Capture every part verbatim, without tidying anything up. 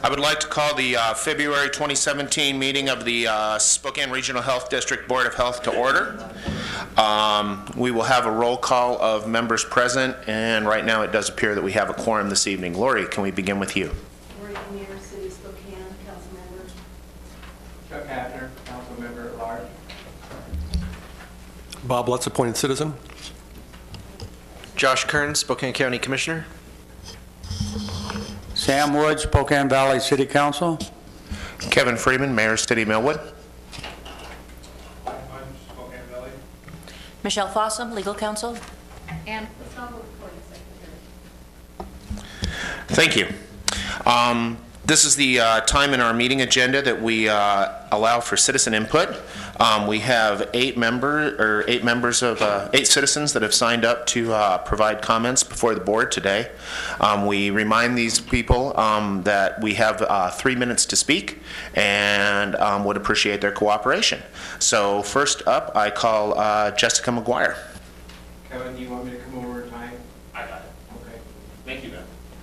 I would like to call the uh, February twenty seventeen meeting of the uh, Spokane Regional Health District Board of Health to order. Um, we will have a roll call of members present, and right now it does appear that we have a quorum this evening. Lori, can we begin with you? Lori, Mayor, City, Spokane, Council Member. Chuck Hafner, Council Member at Large. Bob Lutz, appointed citizen. Josh Kern, Spokane County Commissioner. Sam Woods, Spokane Valley City Council. Kevin Freeman, Mayor, City Millwood. Spokane Valley. Michelle Fossum, Legal Counsel. And Gustavo, Recording Secretary. Thank you. Um, this is the uh, time in our meeting agenda that we uh, allow for citizen input. Um, we have eight member or eight members of uh, eight citizens that have signed up to uh, provide comments before the board today. Um, we remind these people um, that we have uh, three minutes to speak and um, would appreciate their cooperation. So first up, I call uh, Jessica McGuire. Kevin, do you want me to come over in time? I got it. Okay. Thank you, Ben.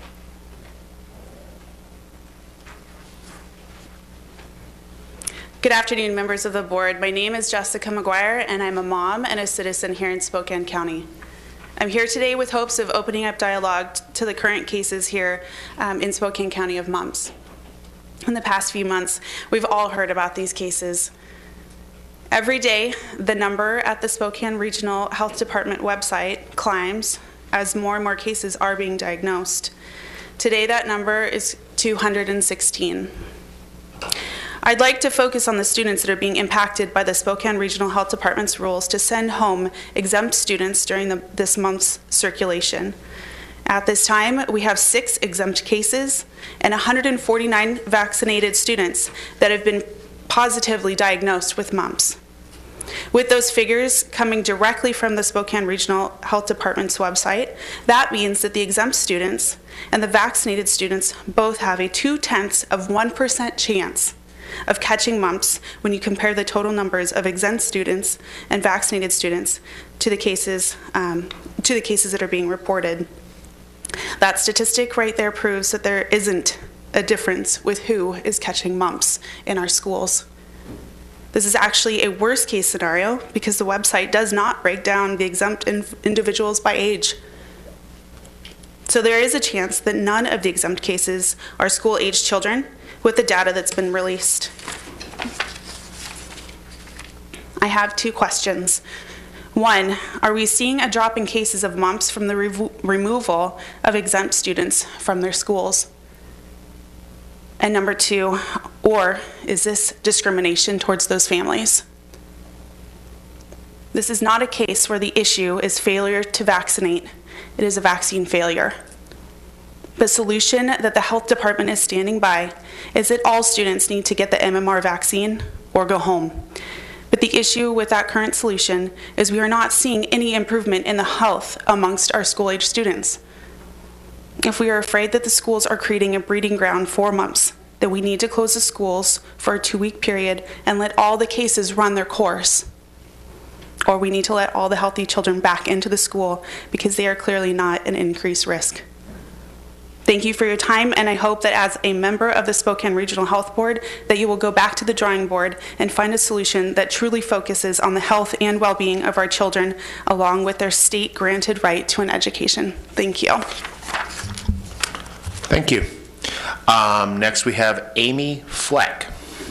Good afternoon, members of the board. My name is Jessica McGuire, and I'm a mom and a citizen here in Spokane County. I'm here today with hopes of opening up dialogue to the current cases here um, in Spokane County of mumps. In the past few months, we've all heard about these cases. Every day, the number at the Spokane Regional Health Department website climbs as more and more cases are being diagnosed. Today, that number is two hundred sixteen. I'd like to focus on the students that are being impacted by the Spokane Regional Health Department's rules to send home exempt students during the, this month's circulation. At this time, we have six exempt cases and one hundred forty-nine vaccinated students that have been positively diagnosed with mumps. With those figures coming directly from the Spokane Regional Health Department's website, that means that the exempt students and the vaccinated students both have a two-tenths of one percent chance of catching mumps when you compare the total numbers of exempt students and vaccinated students to the cases um, to the cases that are being reported. That statistic right there proves that there isn't a difference with who is catching mumps in our schools. This is actually a worst case scenario because the website does not break down the exempt in individuals by age. So there is a chance that none of the exempt cases are school-aged children with the data that's been released. I have two questions. One, are we seeing a drop in cases of mumps from the re removal of exempt students from their schools? And number two, or is this discrimination towards those families? This is not a case where the issue is failure to vaccinate. It is a vaccine failure. The solution that the health department is standing by is that all students need to get the M M R vaccine or go home. But the issue with that current solution is we are not seeing any improvement in the health amongst our school-age students. If we are afraid that the schools are creating a breeding ground for mumps, then we need to close the schools for a two-week period and let all the cases run their course. Or we need to let all the healthy children back into the school because they are clearly not an increased risk. Thank you for your time, and I hope that as a member of the Spokane Regional Health Board that you will go back to the drawing board and find a solution that truly focuses on the health and well-being of our children along with their state-granted right to an education. Thank you. Thank you. Um, next we have Amy Fleck.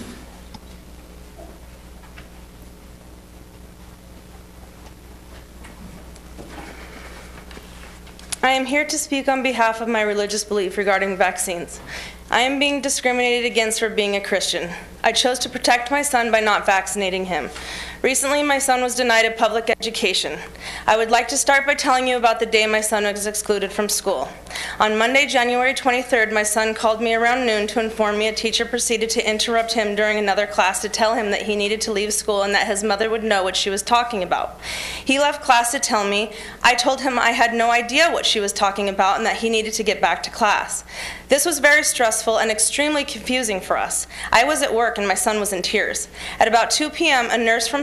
I am here to speak on behalf of my religious belief regarding vaccines. I am being discriminated against for being a Christian. I chose to protect my son by not vaccinating him. Recently, my son was denied a public education. I would like to start by telling you about the day my son was excluded from school. On Monday, January twenty-third, my son called me around noon to inform me a teacher proceeded to interrupt him during another class to tell him that he needed to leave school and that his mother would know what she was talking about. He left class to tell me. I told him I had no idea what she was talking about and that he needed to get back to class. This was very stressful and extremely confusing for us. I was at work and my son was in tears. At about two p m, a nurse from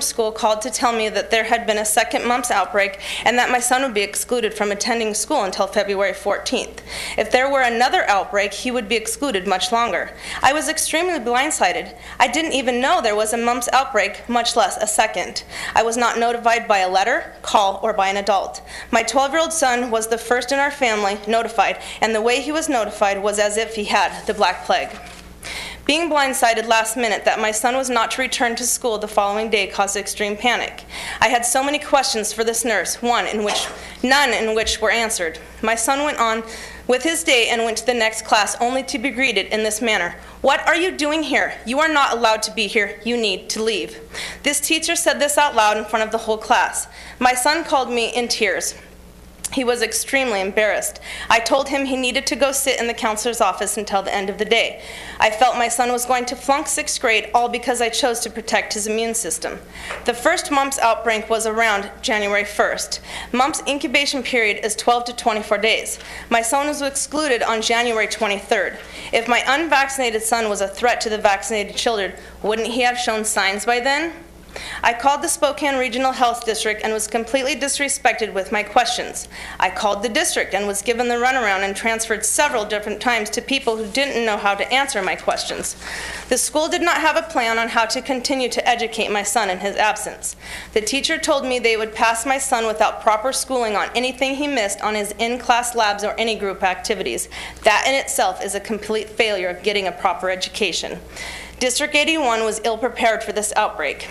school called to tell me that there had been a second mumps outbreak and that my son would be excluded from attending school until February fourteenth. If there were another outbreak, he would be excluded much longer. I was extremely blindsided. I didn't even know there was a mumps outbreak, much less a second. I was not notified by a letter, call, or by an adult. My twelve-year-old son was the first in our family notified, and the way he was notified was as if he had the Black Plague. Being blindsided last minute that my son was not to return to school the following day caused extreme panic. I had so many questions for this nurse, one in which, none in which were answered. My son went on with his day and went to the next class only to be greeted in this manner. "What are you doing here? You are not allowed to be here. You need to leave." This teacher said this out loud in front of the whole class. My son called me in tears. He was extremely embarrassed. I told him he needed to go sit in the counselor's office until the end of the day. I felt my son was going to flunk sixth grade, all because I chose to protect his immune system. The first mumps outbreak was around January first. Mumps incubation period is twelve to twenty-four days. My son was excluded on January twenty-third. If my unvaccinated son was a threat to the vaccinated children, wouldn't he have shown signs by then? I called the Spokane Regional Health District and was completely disrespected with my questions. I called the district and was given the runaround and transferred several different times to people who didn't know how to answer my questions. The school did not have a plan on how to continue to educate my son in his absence. The teacher told me they would pass my son without proper schooling on anything he missed on his in-class labs or any group activities. That in itself is a complete failure of getting a proper education. District eighty-one was ill-prepared for this outbreak.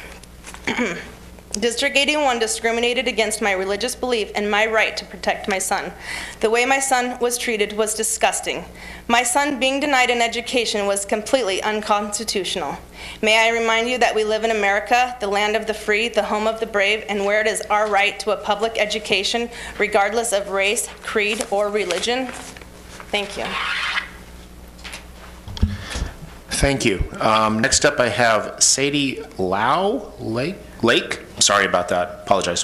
District eighty-one discriminated against my religious belief and my right to protect my son. The way my son was treated was disgusting. My son being denied an education was completely unconstitutional. May I remind you that we live in America, the land of the free, the home of the brave, and where it is our right to a public education, regardless of race, creed, or religion. Thank you. Thank you. Um, next up, I have Sadie Lau Lake. Lake. Sorry about that. Apologize.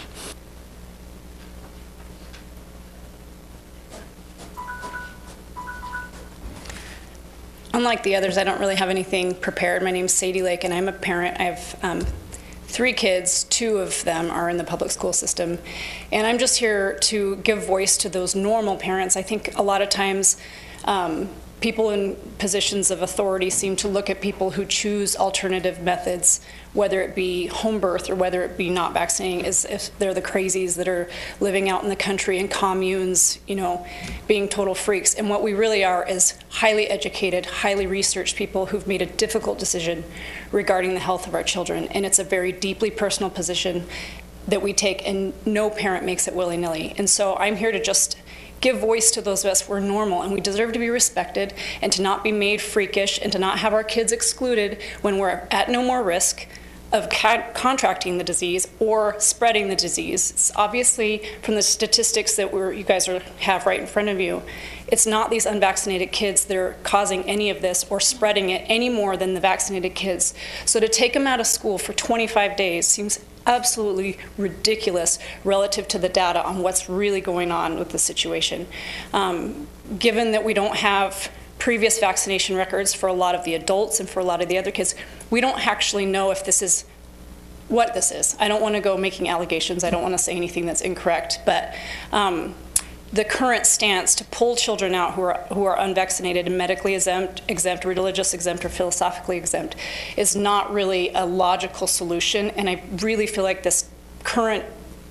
Unlike the others, I don't really have anything prepared. My name's Sadie Lake, and I'm a parent. I have um, three kids. Two of them are in the public school system, and I'm just here to give voice to those normal parents. I think a lot of times um, people in positions of authority seem to look at people who choose alternative methods, whether it be home birth or whether it be not vaccinating, as if they're the crazies that are living out in the country in communes, you know, being total freaks. And what we really are is highly educated, highly researched people who've made a difficult decision regarding the health of our children. And it's a very deeply personal position that we take, and no parent makes it willy-nilly. And so I'm here to just give voice to those of us who are normal, and we deserve to be respected and to not be made freakish and to not have our kids excluded when we're at no more risk of ca contracting the disease or spreading the disease. It's obviously from the statistics that we're, you guys are, have right in front of you, it's not these unvaccinated kids that are causing any of this or spreading it any more than the vaccinated kids. So to take them out of school for twenty-five days seems absolutely ridiculous relative to the data on what's really going on with the situation. Um, given that we don't have previous vaccination records for a lot of the adults and for a lot of the other kids, we don't actually know if this is what this is. I don't want to go making allegations. I don't want to say anything that's incorrect, but um, the current stance to pull children out who are, who are unvaccinated and medically exempt, exempt, religious exempt, or philosophically exempt is not really a logical solution. And I really feel like this current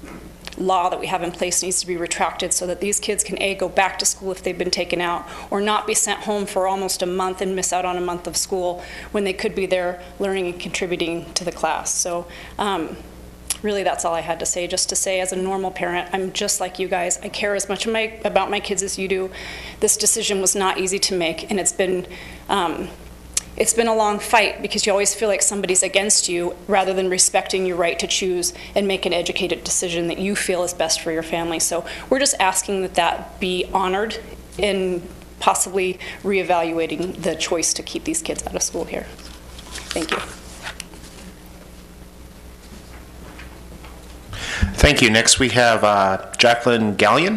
law that we have in place needs to be retracted so that these kids can A, go back to school if they've been taken out, or not be sent home for almost a month and miss out on a month of school when they could be there learning and contributing to the class. So um, really that's all I had to say, just to say as a normal parent, I'm just like you guys. I care as much my, about my kids as you do. This decision was not easy to make, and it's been um, It's been a long fight because you always feel like somebody's against you rather than respecting your right to choose and make an educated decision that you feel is best for your family. So we're just asking that that be honored in possibly reevaluating the choice to keep these kids out of school here. Thank you. Thank you. Next we have uh, Jacqueline Gallion.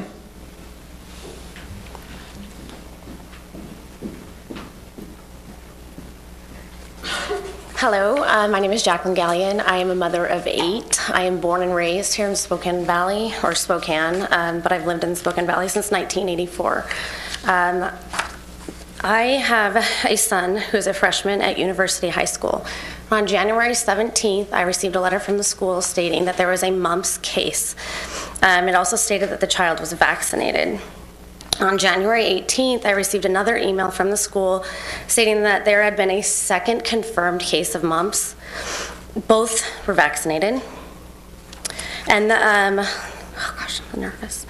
Hello, uh, my name is Jacqueline Gallion. I am a mother of eight. I am born and raised here in Spokane Valley, or Spokane, um, but I've lived in Spokane Valley since nineteen eighty-four. Um, I have a son who is a freshman at University High School. On January seventeenth, I received a letter from the school stating that there was a mumps case. Um, it also stated that the child was vaccinated. On January eighteenth, I received another email from the school stating that there had been a second confirmed case of mumps. Both were vaccinated. And, the, um, oh gosh, I'm nervous.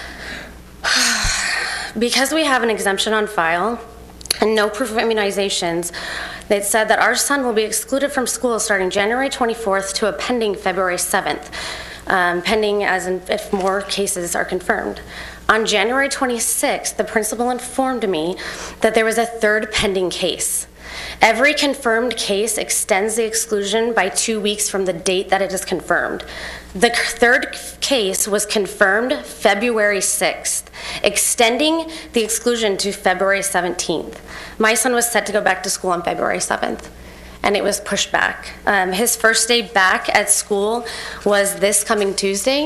Because we have an exemption on file and no proof of immunizations, they said that our son will be excluded from school starting January twenty-fourth to a pending February seventh, um, pending as in if more cases are confirmed. On January twenty-sixth, the principal informed me that there was a third pending case. Every confirmed case extends the exclusion by two weeks from the date that it is confirmed. The third case was confirmed February sixth, extending the exclusion to February seventeenth. My son was set to go back to school on February seventh, and it was pushed back. Um, his first day back at school was this coming Tuesday.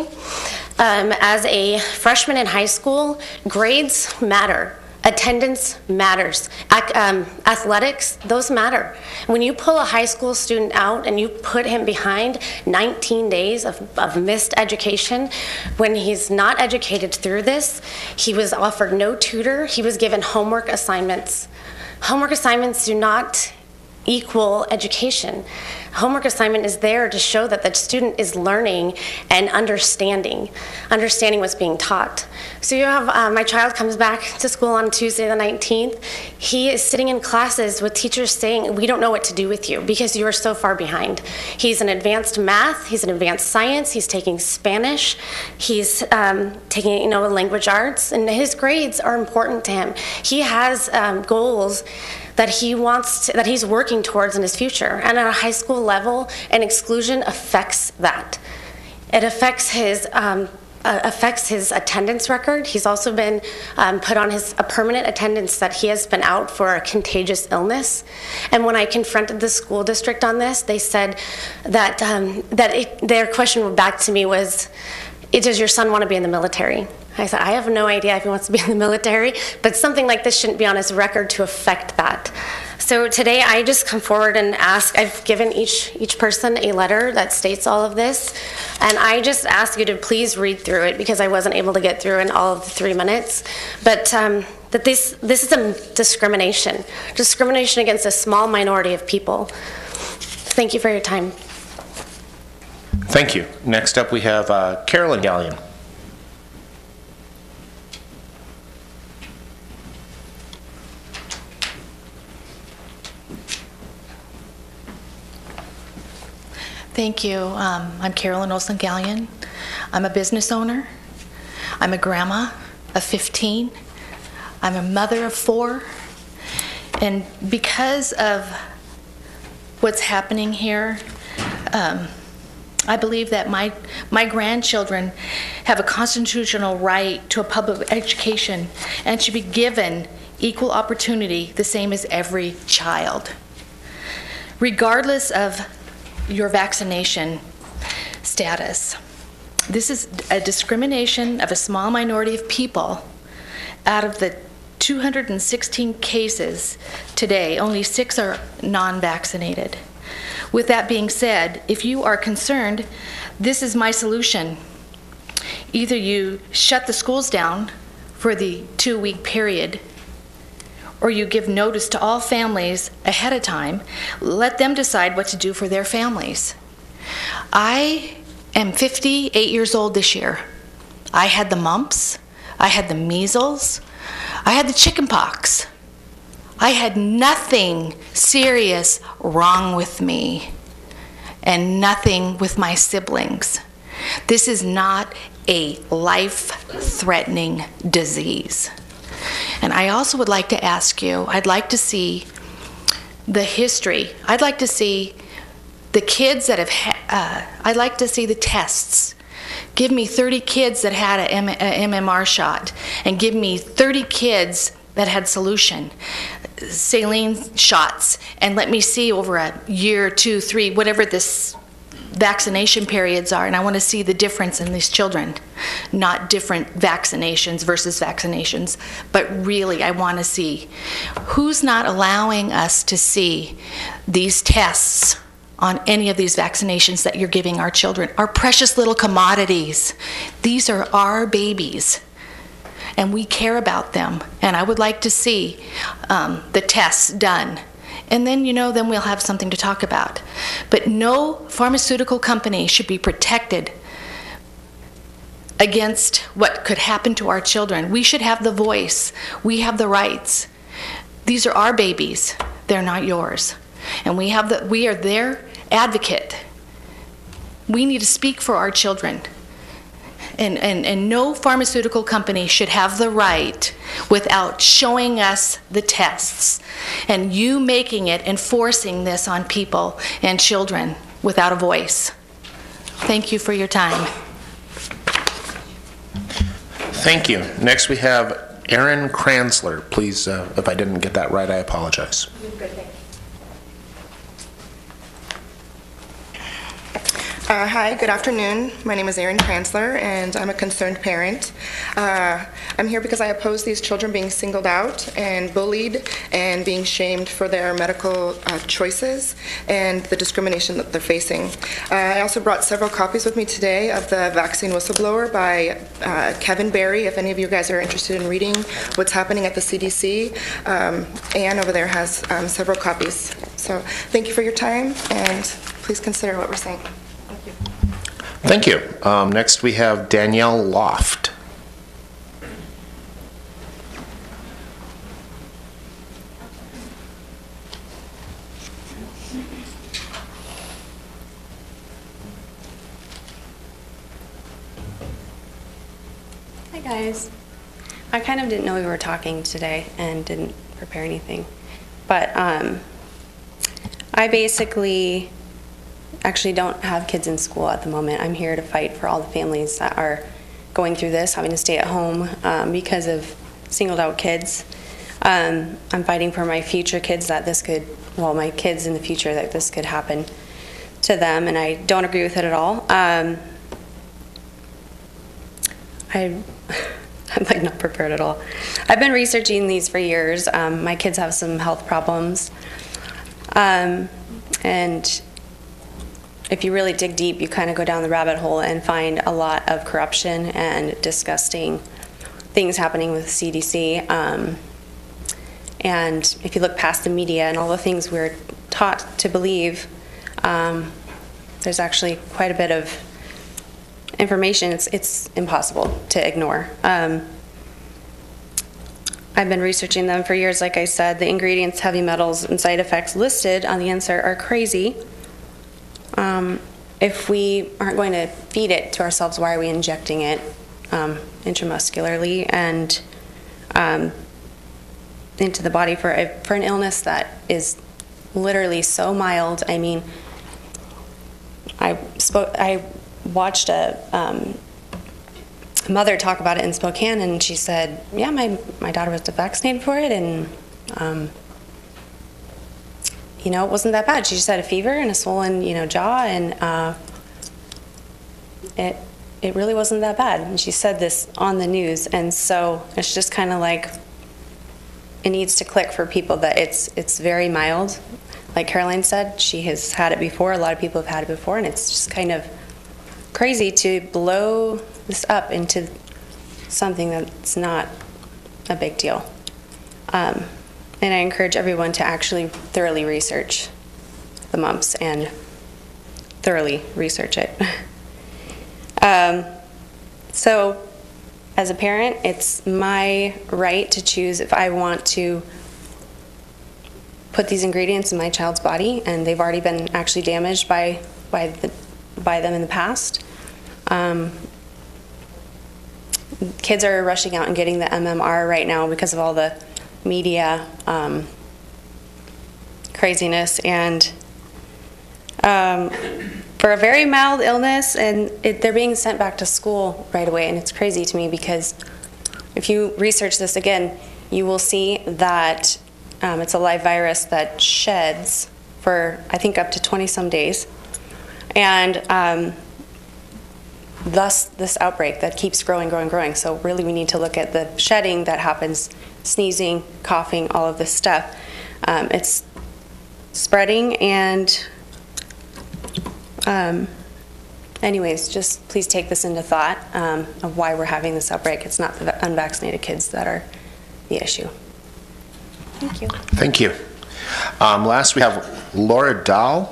Um, as a freshman in high school, grades matter. Attendance matters. Ac- um, athletics, those matter. When you pull a high school student out and you put him behind nineteen days of, of missed education, when he's not educated through this, he was offered no tutor, he was given homework assignments. Homework assignments do not equal education. Homework assignment is there to show that the student is learning and understanding, understanding what's being taught. So you have, uh, my child comes back to school on Tuesday the nineteenth. He is sitting in classes with teachers saying, we don't know what to do with you because you are so far behind. He's in advanced math, he's in advanced science, he's taking Spanish, he's um, taking, you know, language arts, and his grades are important to him. He has um, goals that he wants to, that he's working towards in his future. And at a high school level, an exclusion affects that. It affects his um, uh, affects his attendance record. He's also been um, put on his a permanent attendance that he has been out for a contagious illness. And when I confronted the school district on this, they said that um, that it, their question back to me was, does your son want to be in the military? I said, I have no idea if he wants to be in the military, but something like this shouldn't be on his record to affect that. So today I just come forward and ask, I've given each each person a letter that states all of this, and I just ask you to please read through it because I wasn't able to get through in all of the three minutes. But um, that this, this is a discrimination, discrimination against a small minority of people. Thank you for your time. Thank you. Next up we have uh, Carolyn Gallion. Thank you. Um, I'm Carolyn Olson Gallion. I'm a business owner. I'm a grandma of fifteen. I'm a mother of four. And because of what's happening here, um, I believe that my, my grandchildren have a constitutional right to a public education and should be given equal opportunity, the same as every child. Regardless of your vaccination status. This is a discrimination of a small minority of people. Out of the two hundred sixteen cases today, only six are non-vaccinated. With that being said, if you are concerned, this is my solution. Either you shut the schools down for the two-week period, or you give notice to all families ahead of time, let them decide what to do for their families. I am fifty-eight years old this year. I had the mumps, I had the measles, I had the chicken pox. I had nothing serious wrong with me and nothing with my siblings. This is not a life-threatening disease. And I also would like to ask you, I'd like to see the history. I'd like to see the kids that have, ha- uh, I'd like to see the tests. Give me thirty kids that had an M M R shot, and give me thirty kids that had solution. Saline shots, and let me see over a year, two, three, whatever this vaccination periods are, and I want to see the difference in these children, not different vaccinations versus vaccinations, but really I want to see who's not allowing us to see these tests on any of these vaccinations that you're giving our children, our precious little commodities. These are our babies, and we care about them, and I would like to see um, the tests done. And then, you know, then we'll have something to talk about. But no pharmaceutical company should be protected against what could happen to our children. We should have the voice. We have the rights. These are our babies. They're not yours. And we have the, we are their advocate. We need to speak for our children. And, and, and no pharmaceutical company should have the right without showing us the tests. And you making it, enforcing this on people and children without a voice. Thank you for your time. Thank you. Next we have Erin Kranzler. Please, uh, if I didn't get that right, I apologize. Uh, hi, good afternoon. My name is Erin Kranzler, and I'm a concerned parent. Uh, I'm here because I oppose these children being singled out and bullied and being shamed for their medical uh, choices and the discrimination that they're facing. Uh, I also brought several copies with me today of the Vaccine Whistleblower by uh, Kevin Barry, if any of you guys are interested in reading what's happening at the C D C. Um, Anne over there has um, several copies. So thank you for your time, and please consider what we're saying. Thank you. Um, next we have Danielle Loft. Hi guys. I kind of didn't know we were talking today and didn't prepare anything. But um, I basically actually don't have kids in school at the moment. I'm here to fight for all the families that are going through this, having to stay at home um, because of singled out kids. Um, I'm fighting for my future kids that this could, well, my kids in the future, that this could happen to them, and I don't agree with it at all. Um, I, I'm like not prepared at all. I've been researching these for years. Um, my kids have some health problems. Um, and if you really dig deep, you kind of go down the rabbit hole and find a lot of corruption and disgusting things happening with the C D C. Um, and if you look past the media and all the things we're taught to believe, um, there's actually quite a bit of information it's, it's impossible to ignore. Um, I've been researching them for years, like I said. The ingredients, heavy metals, and side effects listed on the insert are crazy. Um, if we aren't going to feed it to ourselves, why are we injecting it um, intramuscularly and um, into the body for a, for an illness that is literally so mild? I mean, I spoke. I watched a um, mother talk about it in Spokane, and she said, "Yeah, my my daughter was vaccinated for it, and." Um, You know, it wasn't that bad. She just had a fever and a swollen, you know, jaw, and uh, it it really wasn't that bad. And she said this on the news, and so it's just kind of like it needs to click for people that it's it's very mild. Like Caroline said, she has had it before. A lot of people have had it before, and it's just kind of crazy to blow this up into something that's not a big deal. Um, And I encourage everyone to actually thoroughly research the mumps and thoroughly research it. um, so, as a parent, it's my right to choose if I want to put these ingredients in my child's body, and they've already been actually damaged by by the by them in the past. Um, kids are rushing out and getting the M M R right now because of all the media um, craziness, and um, for a very mild illness, and it, they're being sent back to school right away, and it's crazy to me because if you research this again, you will see that um, it's a live virus that sheds for, I think, up to twenty-some days. And um, thus this outbreak that keeps growing, growing, growing. So really we need to look at the shedding that happens, sneezing, coughing, all of this stuff. Um, it's spreading, and um, anyways, just please take this into thought um, of why we're having this outbreak. It's not the unvaccinated kids that are the issue. Thank you. Thank you. Um, last, we have Laura Dahl.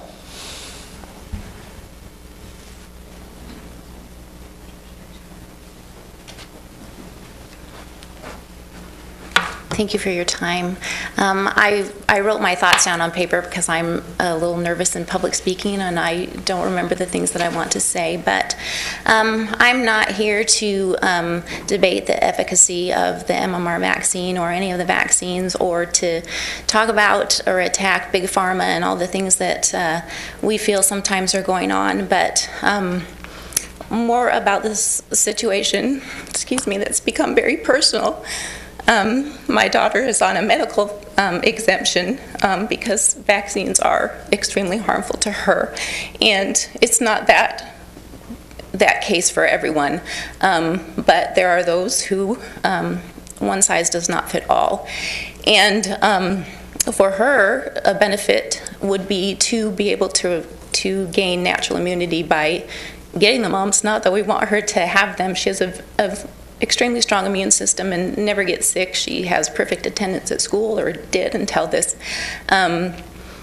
Thank you for your time. Um, I, I wrote my thoughts down on paper because I'm a little nervous in public speaking and I don't remember the things that I want to say, but um, I'm not here to um, debate the efficacy of the M M R vaccine or any of the vaccines, or to talk about or attack Big Pharma and all the things that uh, we feel sometimes are going on, but um, more about this situation, excuse me, that's become very personal. Um, my daughter is on a medical um, exemption um, because vaccines are extremely harmful to her, and it's not that that case for everyone, um, but there are those who um, one size does not fit all, and um, for her, a benefit would be to be able to to gain natural immunity by getting the mumps. Not that we want her to have them. She has a, a extremely strong immune system and never gets sick. She has perfect attendance at school, or did until this um,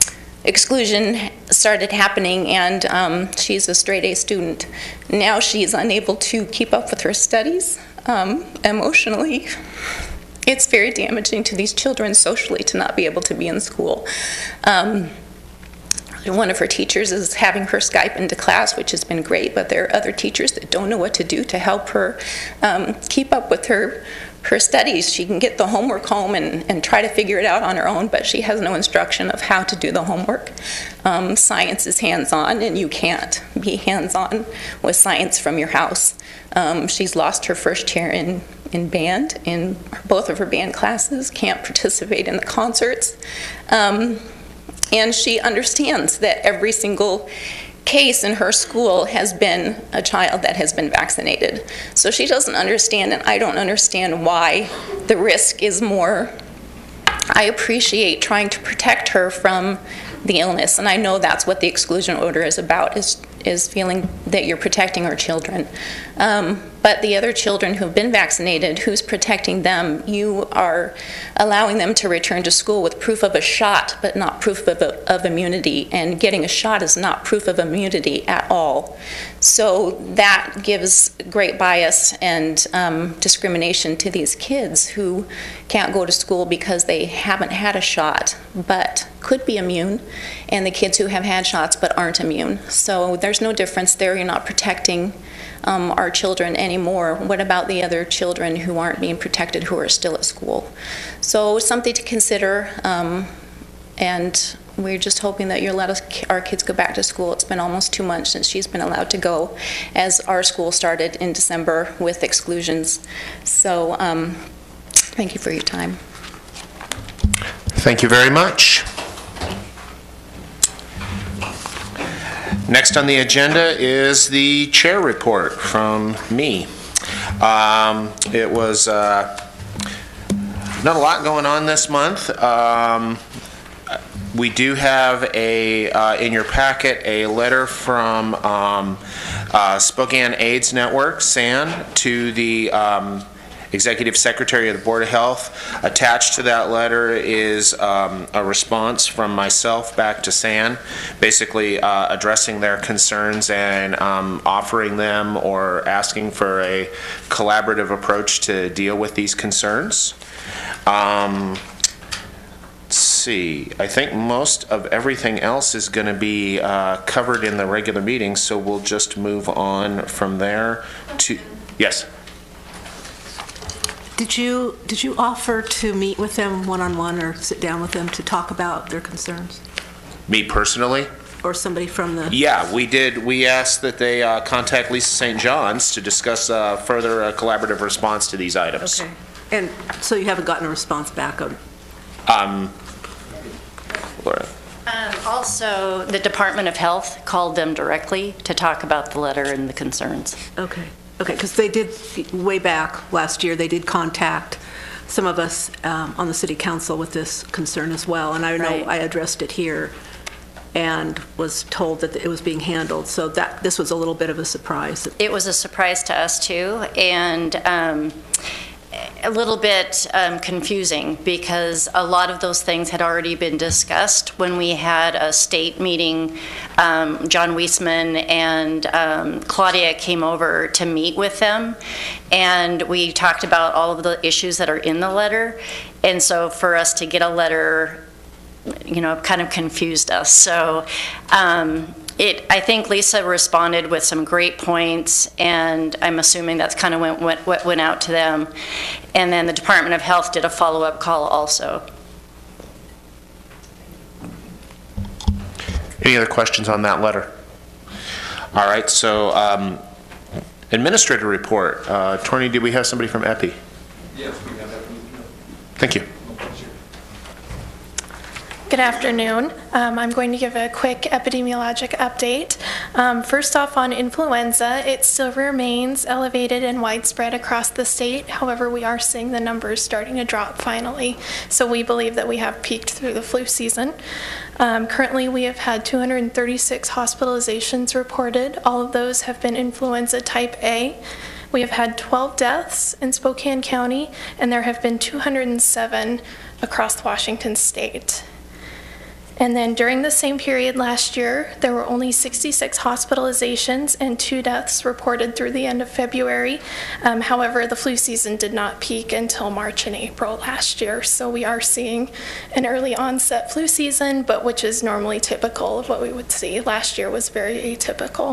exclusion started happening, and um, she's a straight A student. Now she's unable to keep up with her studies um, emotionally. It's very damaging to these children socially to not be able to be in school. Um, One of her teachers is having her Skype into class, which has been great, but there are other teachers that don't know what to do to help her um, keep up with her her studies. She can get the homework home and, and try to figure it out on her own, but she has no instruction of how to do the homework. Um, science is hands-on, and you can't be hands-on with science from your house. Um, she's lost her first chair in, in band in both of her band classes, can't participate in the concerts. Um, And she understands that every single case in her school has been a child that has been vaccinated. So she doesn't understand, and I don't understand why the risk is more. I appreciate trying to protect her from the illness, and I know that's what the exclusion order is about, is, is feeling that you're protecting our children. Um, but the other children who've been vaccinated, who's protecting them? You are allowing them to return to school with proof of a shot, but not proof of, a, of immunity, and getting a shot is not proof of immunity at all. So that gives great bias and um, discrimination to these kids who can't go to school because they haven't had a shot, but could be immune, and the kids who have had shots but aren't immune. So there's no difference there. You're not protecting um, our children anymore. What about the other children who aren't being protected, who are still at school? So something to consider, um, and we're just hoping that you'll let us, our kids go back to school. It's been almost two months since she's been allowed to go, as our school started in December with exclusions. So um, thank you for your time. Thank you very much. Next on the agenda is the chair report from me. Um, it was uh, not a lot going on this month. Um, we do have a uh, in your packet a letter from um, uh, Spokane AIDS Network, S A N, to the um, Executive Secretary of the Board of Health. Attached to that letter is um, a response from myself back to S A N, basically uh, addressing their concerns and um, offering them or asking for a collaborative approach to deal with these concerns. Um, let's see, I think most of everything else is going to be uh, covered in the regular meeting, so we'll just move on from there to, yes? Did you, did you offer to meet with them one-on-one or sit down with them to talk about their concerns? Me personally? Or somebody from the... Yeah, we did. We asked that they uh, contact Lisa Saint John's to discuss uh, further uh, collaborative response to these items. Okay. And so you haven't gotten a response back on? Um, Laura. Um, also, the Department of Health called them directly to talk about the letter and the concerns. Okay, okay, because they did, way back last year, they did contact some of us um, on the city council with this concern as well, and I know Right. I addressed it here and was told that it was being handled, so that this was a little bit of a surprise. It was a surprise to us too, and um, a little bit um, confusing because a lot of those things had already been discussed when we had a state meeting. Um, John Weisman and um, Claudia came over to meet with them, and we talked about all of the issues that are in the letter. And so for us to get a letter, you know, kind of confused us. So um, it, I think Lisa responded with some great points, and I'm assuming that's kind of went, went, what went out to them. And then the Department of Health did a follow-up call also. Any other questions on that letter? All right, so um, administrator report. Uh, Attorney, do we have somebody from E P I? Yes, we have that. Thank you. Good afternoon. Um, I'm going to give a quick epidemiologic update. Um, first off, on influenza, it still remains elevated and widespread across the state. However, we are seeing the numbers starting to drop finally. So we believe that we have peaked through the flu season. Um, currently, we have had two hundred thirty-six hospitalizations reported. All of those have been influenza type A. We have had twelve deaths in Spokane County, and there have been two hundred seven across Washington state. And then during the same period last year, there were only sixty-six hospitalizations and two deaths reported through the end of February. Um, however, the flu season did not peak until March and April last year. So we are seeing an early onset flu season, but which is normally typical of what we would see. Last year was very atypical.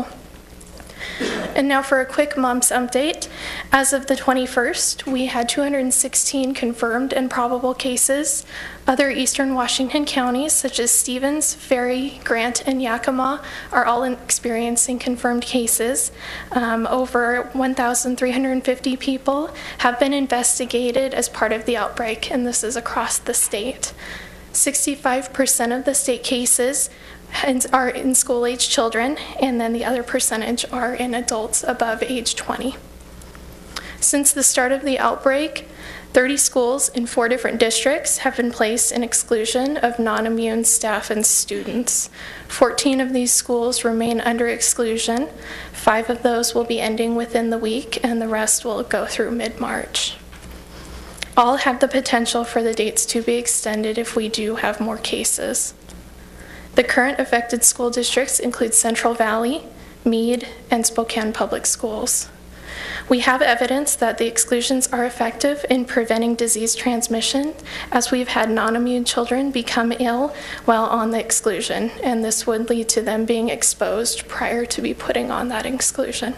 And now for a quick mumps update. As of the twenty-first, we had two hundred sixteen confirmed and probable cases. Other eastern Washington counties, such as Stevens, Ferry, Grant, and Yakima, are all experiencing confirmed cases. Um, over one thousand three hundred fifty people have been investigated as part of the outbreak, and this is across the state. sixty-five percent of the state cases are in school-age children, and then the other percentage are in adults above age twenty. Since the start of the outbreak, thirty schools in four different districts have been placed in exclusion of non-immune staff and students. fourteen of these schools remain under exclusion. Five of those will be ending within the week, and the rest will go through mid-March. All have the potential for the dates to be extended if we do have more cases. The current affected school districts include Central Valley, Meade, and Spokane Public Schools. We have evidence that the exclusions are effective in preventing disease transmission, as we've had non-immune children become ill while on the exclusion, and this would lead to them being exposed prior to be putting on that exclusion.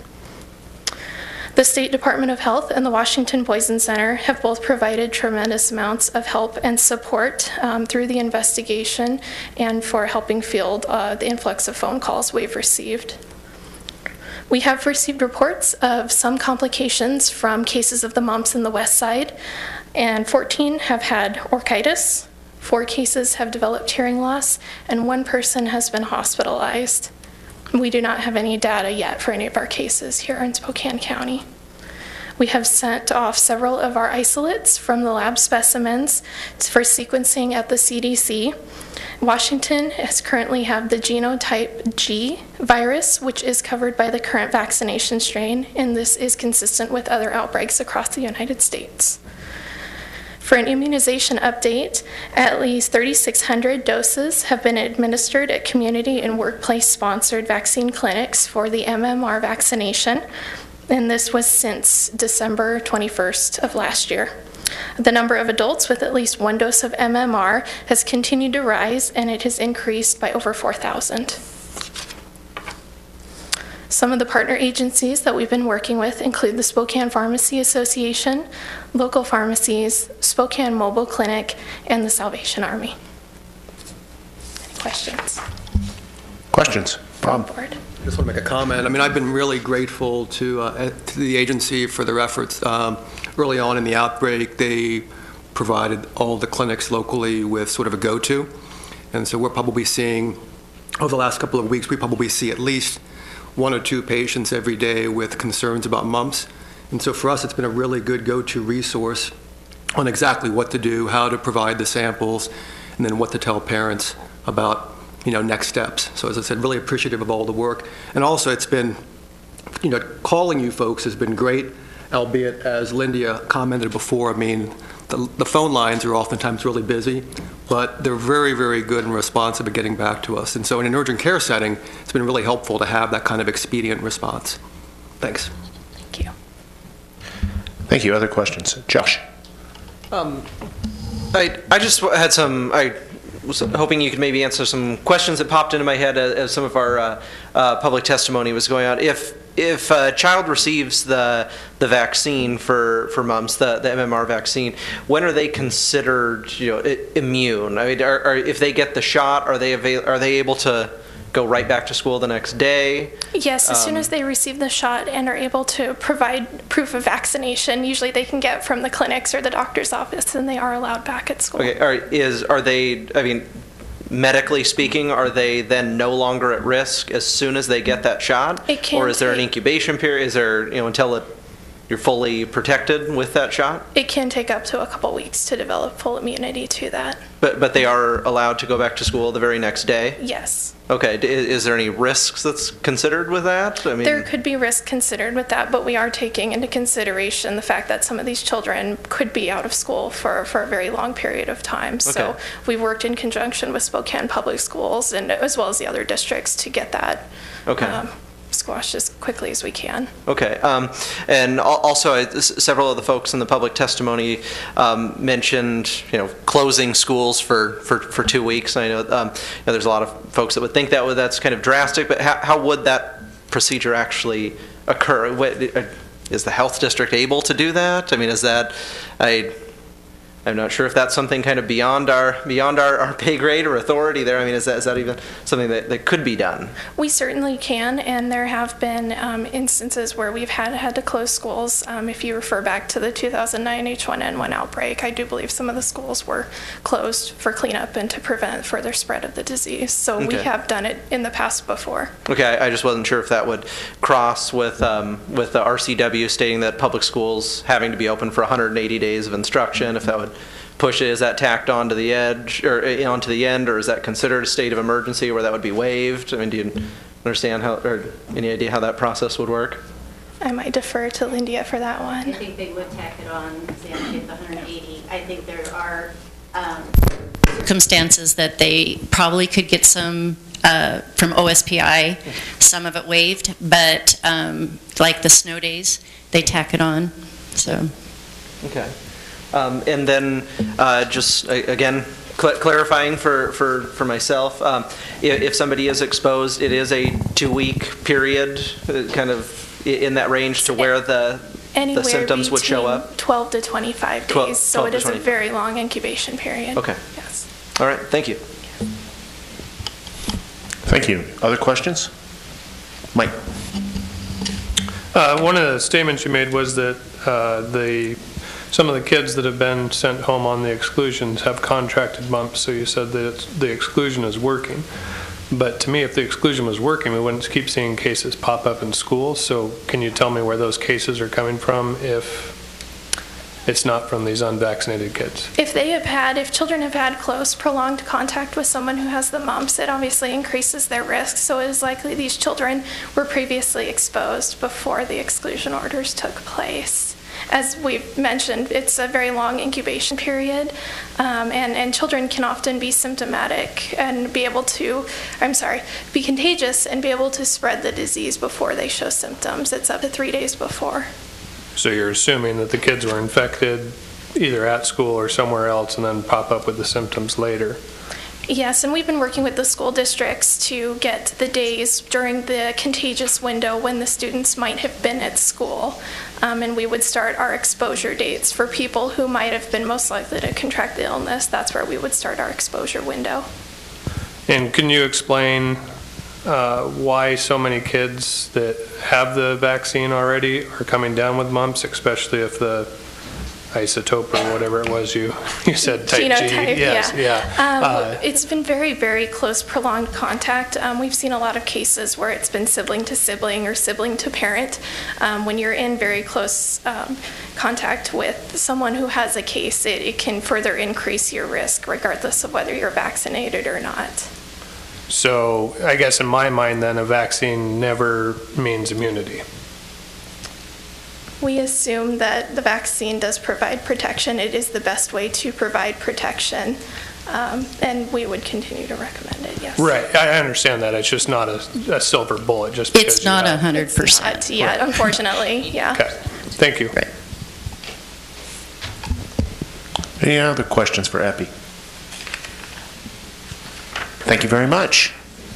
The State Department of Health and the Washington Poison Center have both provided tremendous amounts of help and support um, through the investigation and for helping field uh, the influx of phone calls we've received. We have received reports of some complications from cases of the mumps in the west side, and fourteen have had orchitis, four cases have developed hearing loss, and one person has been hospitalized. We do not have any data yet for any of our cases here in Spokane County. We have sent off several of our isolates from the lab specimens for sequencing at the C D C. Washington has currently have the genotype G virus, which is covered by the current vaccination strain, and this is consistent with other outbreaks across the United States. For an immunization update, at least thirty-six hundred doses have been administered at community and workplace-sponsored vaccine clinics for the M M R vaccination, and this was since December twenty-first of last year. The number of adults with at least one dose of M M R has continued to rise, and it has increased by over four thousand. Some of the partner agencies that we've been working with include the Spokane Pharmacy Association, local pharmacies, Spokane Mobile Clinic, and the Salvation Army. Any questions? Questions? Bob? Board. I just want to make a comment. I mean, I've been really grateful to, uh, to the agency for their efforts. Um, early on in the outbreak, they provided all the clinics locally with sort of a go-to. And so we're probably seeing, over the last couple of weeks, we probably see at least one or two patients every day with concerns about mumps. And so for us, it's been a really good go-to resource on exactly what to do, how to provide the samples, and then what to tell parents about, you know, next steps. So as I said, really appreciative of all the work. And also it's been, you know, calling you folks has been great, albeit as Lindia commented before, I mean, the, the phone lines are oftentimes really busy, but they're very, very good and responsive at getting back to us. And so in an urgent care setting, it's been really helpful to have that kind of expedient response. Thanks. Thank you. Thank you. Other questions? Josh. Um, I, I just had some, I was hoping you could maybe answer some questions that popped into my head as, as some of our uh, uh, public testimony was going on. If if a child receives the the vaccine for, for mumps, the, the M M R vaccine, when are they considered, you know, immune? I mean, are, are, if they get the shot, are they avail- are they able to go right back to school the next day? Yes, as Um, soon as they receive the shot and are able to provide proof of vaccination, usually they can get from the clinics or the doctor's office, and they are allowed back at school. Okay, are, is, are they, I mean, medically speaking, are they then no longer at risk as soon as they get that shot? It can Or is there an take- incubation period? Is there, you know, until it, you're fully protected with that shot? It can take up to a couple weeks to develop full immunity to that. But, but they are allowed to go back to school the very next day? Yes. Okay, d- is there any risks that's considered with that? I mean, There could be risk considered with that, but we are taking into consideration the fact that some of these children could be out of school for, for a very long period of time. So Okay. we've worked in conjunction with Spokane Public Schools and as well as the other districts to get that Okay. um, squashed as quickly as we can. Okay, um, and al- also I- s- several of the folks in the public testimony um, mentioned, you know, closing schools for, for, for two weeks. I know, um, you know there's a lot of folks that would think that would, that's kind of drastic, but how, how would that procedure actually occur? What, uh, is the health district able to do that? I mean, is that, I, I'm not sure if that's something kind of beyond our beyond our, our pay grade or authority there. I mean, is that is that even something that, that could be done? We certainly can, and there have been um, instances where we've had had to close schools. Um, if you refer back to the two thousand nine H one N one outbreak, I do believe some of the schools were closed for cleanup and to prevent further spread of the disease. So we Okay. have done it in the past before. Okay, I, I just wasn't sure if that would cross with um, with the R C W stating that public schools having to be open for one hundred eighty days of instruction. If that would push it, is that tacked onto the edge or uh, onto the end, or is that considered a state of emergency where that would be waived? I mean, do you understand how, or any idea how that process would work? I might defer to Lindia for that I one. think they would tack it on, say, on the one hundred eighty. I think there are um, circumstances that they probably could get some uh, from O S P I, some of it waived, but um, like the snow days, they tack it on. So. Okay. Um, and then uh, just uh, again, cl- clarifying for, for, for myself, um, if, if somebody is exposed, it is a two-week period, uh, kind of i- in that range to where the, the Anywhere symptoms would show between up? twelve to twenty-five days, twelve so it to is a twenty. very long incubation period. Okay. Yes. All right, thank you. Thank you. Other questions? Mike? Uh, one of the statements you made was that uh, the some of the kids that have been sent home on the exclusions have contracted mumps, so you said that it's, the exclusion is working. But to me, if the exclusion was working, we wouldn't keep seeing cases pop up in schools. So can you tell me where those cases are coming from if it's not from these unvaccinated kids? If they have had, if children have had close, prolonged contact with someone who has the mumps, it obviously increases their risk. So it is likely these children were previously exposed before the exclusion orders took place. As we've mentioned, it's a very long incubation period, um, and, and children can often be symptomatic and be able to, I'm sorry, be contagious and be able to spread the disease before they show symptoms. It's up to three days before. So you're assuming that the kids were infected either at school or somewhere else and then pop up with the symptoms later? Yes, and we've been working with the school districts to get the days during the contagious window when the students might have been at school. Um, and we would start our exposure dates for people who might have been most likely to contract the illness. That's where we would start our exposure window. And can you explain uh, why so many kids that have the vaccine already are coming down with mumps, especially if the isotope or whatever it was you, you said type G. Genotype, Yes, yeah. yeah. Um, Uh, it's been very, very close, prolonged contact. Um, we've seen a lot of cases where it's been sibling to sibling or sibling to parent. Um, when you're in very close um, contact with someone who has a case, it, it can further increase your risk regardless of whether you're vaccinated or not. So I guess in my mind then, a vaccine never means immunity. We assume that the vaccine does provide protection. It is the best way to provide protection, um, and we would continue to recommend it, yes. Right, I understand that. It's just not a, a silver bullet just because It's not you a have- hundred percent. Yeah, Right. unfortunately, yeah. Okay, thank you. Any other questions for Epi? Thank you very much.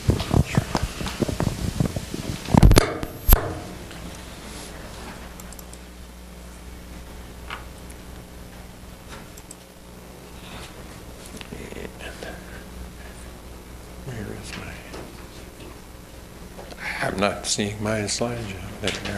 I'm not seeing my slide yet. There.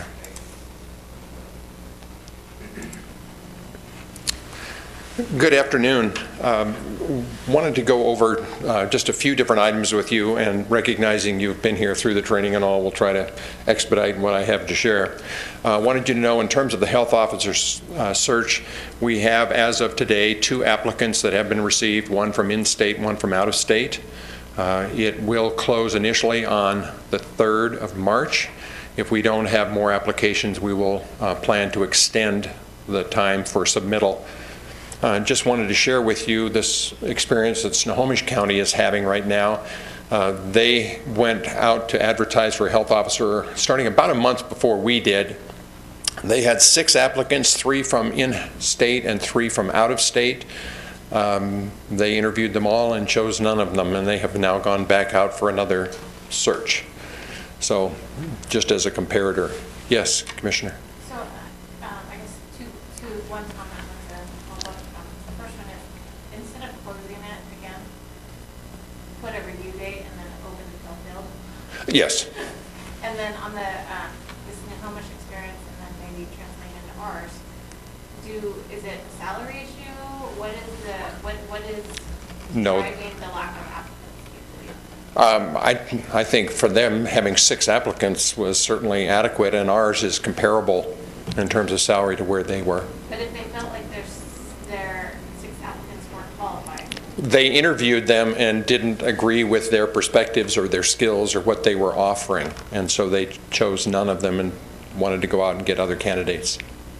Good afternoon. Um, wanted to go over uh, just a few different items with you, and recognizing you've been here through the training and all, we'll try to expedite what I have to share. Uh, wanted you to know, in terms of the health officer uh, search, we have, as of today, two applicants that have been received, one from in-state, one from out-of-state. Uh, it will close initially on the third of March. If we don't have more applications, we will uh, plan to extend the time for submittal. I uh, just wanted to share with you this experience that Snohomish County is having right now. Uh, they went out to advertise for a health officer starting about a month before we did. They had six applicants, three from in-state and three from out-of-state. Um, they interviewed them all and chose none of them, and they have now gone back out for another search. So, just as a comparator. Yes, Commissioner. So, uh, um, I guess two, two, one comment and then well, both comments. The first one is, instead of closing it again, put a review date and then open the fill field. Yes. And then on the um, this Snohomish experience, and then maybe translate into ours. Do is it a salary issue? What is the what what is No. driving the lack of applicants usually? Um, I, I think for them, having six applicants was certainly adequate, and ours is comparable in terms of salary to where they were. But if they felt like their their six applicants weren't qualified. They interviewed them and didn't agree with their perspectives or their skills or what they were offering, and so they chose none of them and wanted to go out and get other candidates.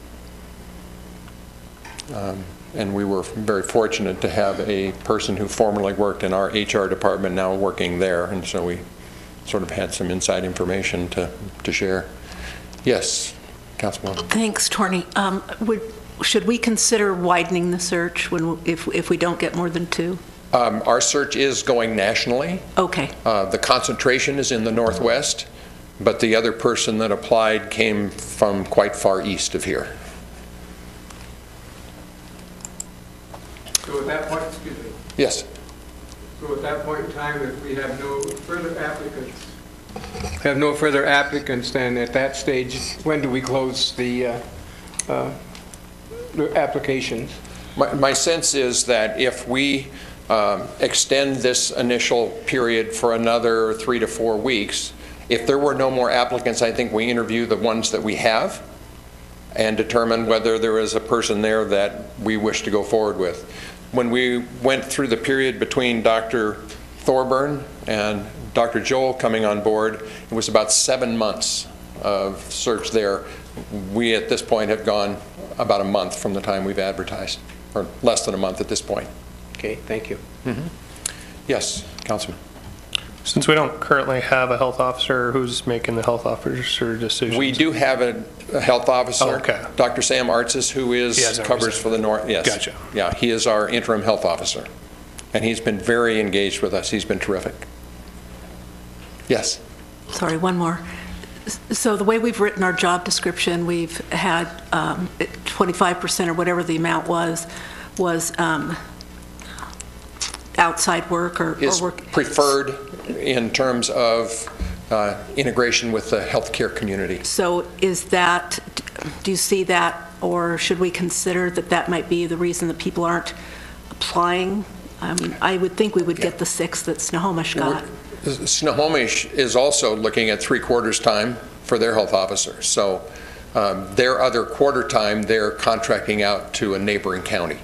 Um, and we were very fortunate to have a person who formerly worked in our H R department now working there, and so we sort of had some inside information to, to share. Yes, Councilwoman. Thanks, Torney. Um, would, should we consider widening the search when, if, if we don't get more than two? Um, our search is going nationally. Okay. Uh, the concentration is in the Northwest, but the other person that applied came from quite far east of here. So at that point, excuse me. Yes. So at that point in time, if we have no further applicants, have no further applicants, then at that stage, when do we close the, uh, uh, the applications? My, my sense is that if we um, extend this initial period for another three to four weeks, if there were no more applicants, I think we interview the ones that we have and determine whether there is a person there that we wish to go forward with. When we went through the period between Doctor Thorburn and Doctor Joel coming on board, it was about seven months of search there. We at this point have gone about a month from the time we've advertised, or less than a month at this point. Okay, thank you. Mm-hmm. Yes, Councilman. Since we don't currently have a health officer, who's making the health officer decisions? We do have a, a health officer, oh, okay. Doctor Sam Artsis, who is covers for the North. Yes, gotcha. Yeah, he is our interim health officer, and he's been very engaged with us. He's been terrific. Yes. Sorry, one more. So the way we've written our job description, we've had um, twenty-five percent or whatever the amount was, was um, outside work or, Is or work. preferred in terms of uh, integration with the healthcare community. So is that, do you see that or should we consider that that might be the reason that people aren't applying? I mean, I would think we would get the six that Snohomish got. Snohomish is also looking at three quarters time for their health officer. So um, their other quarter time, they're contracting out to a neighboring county.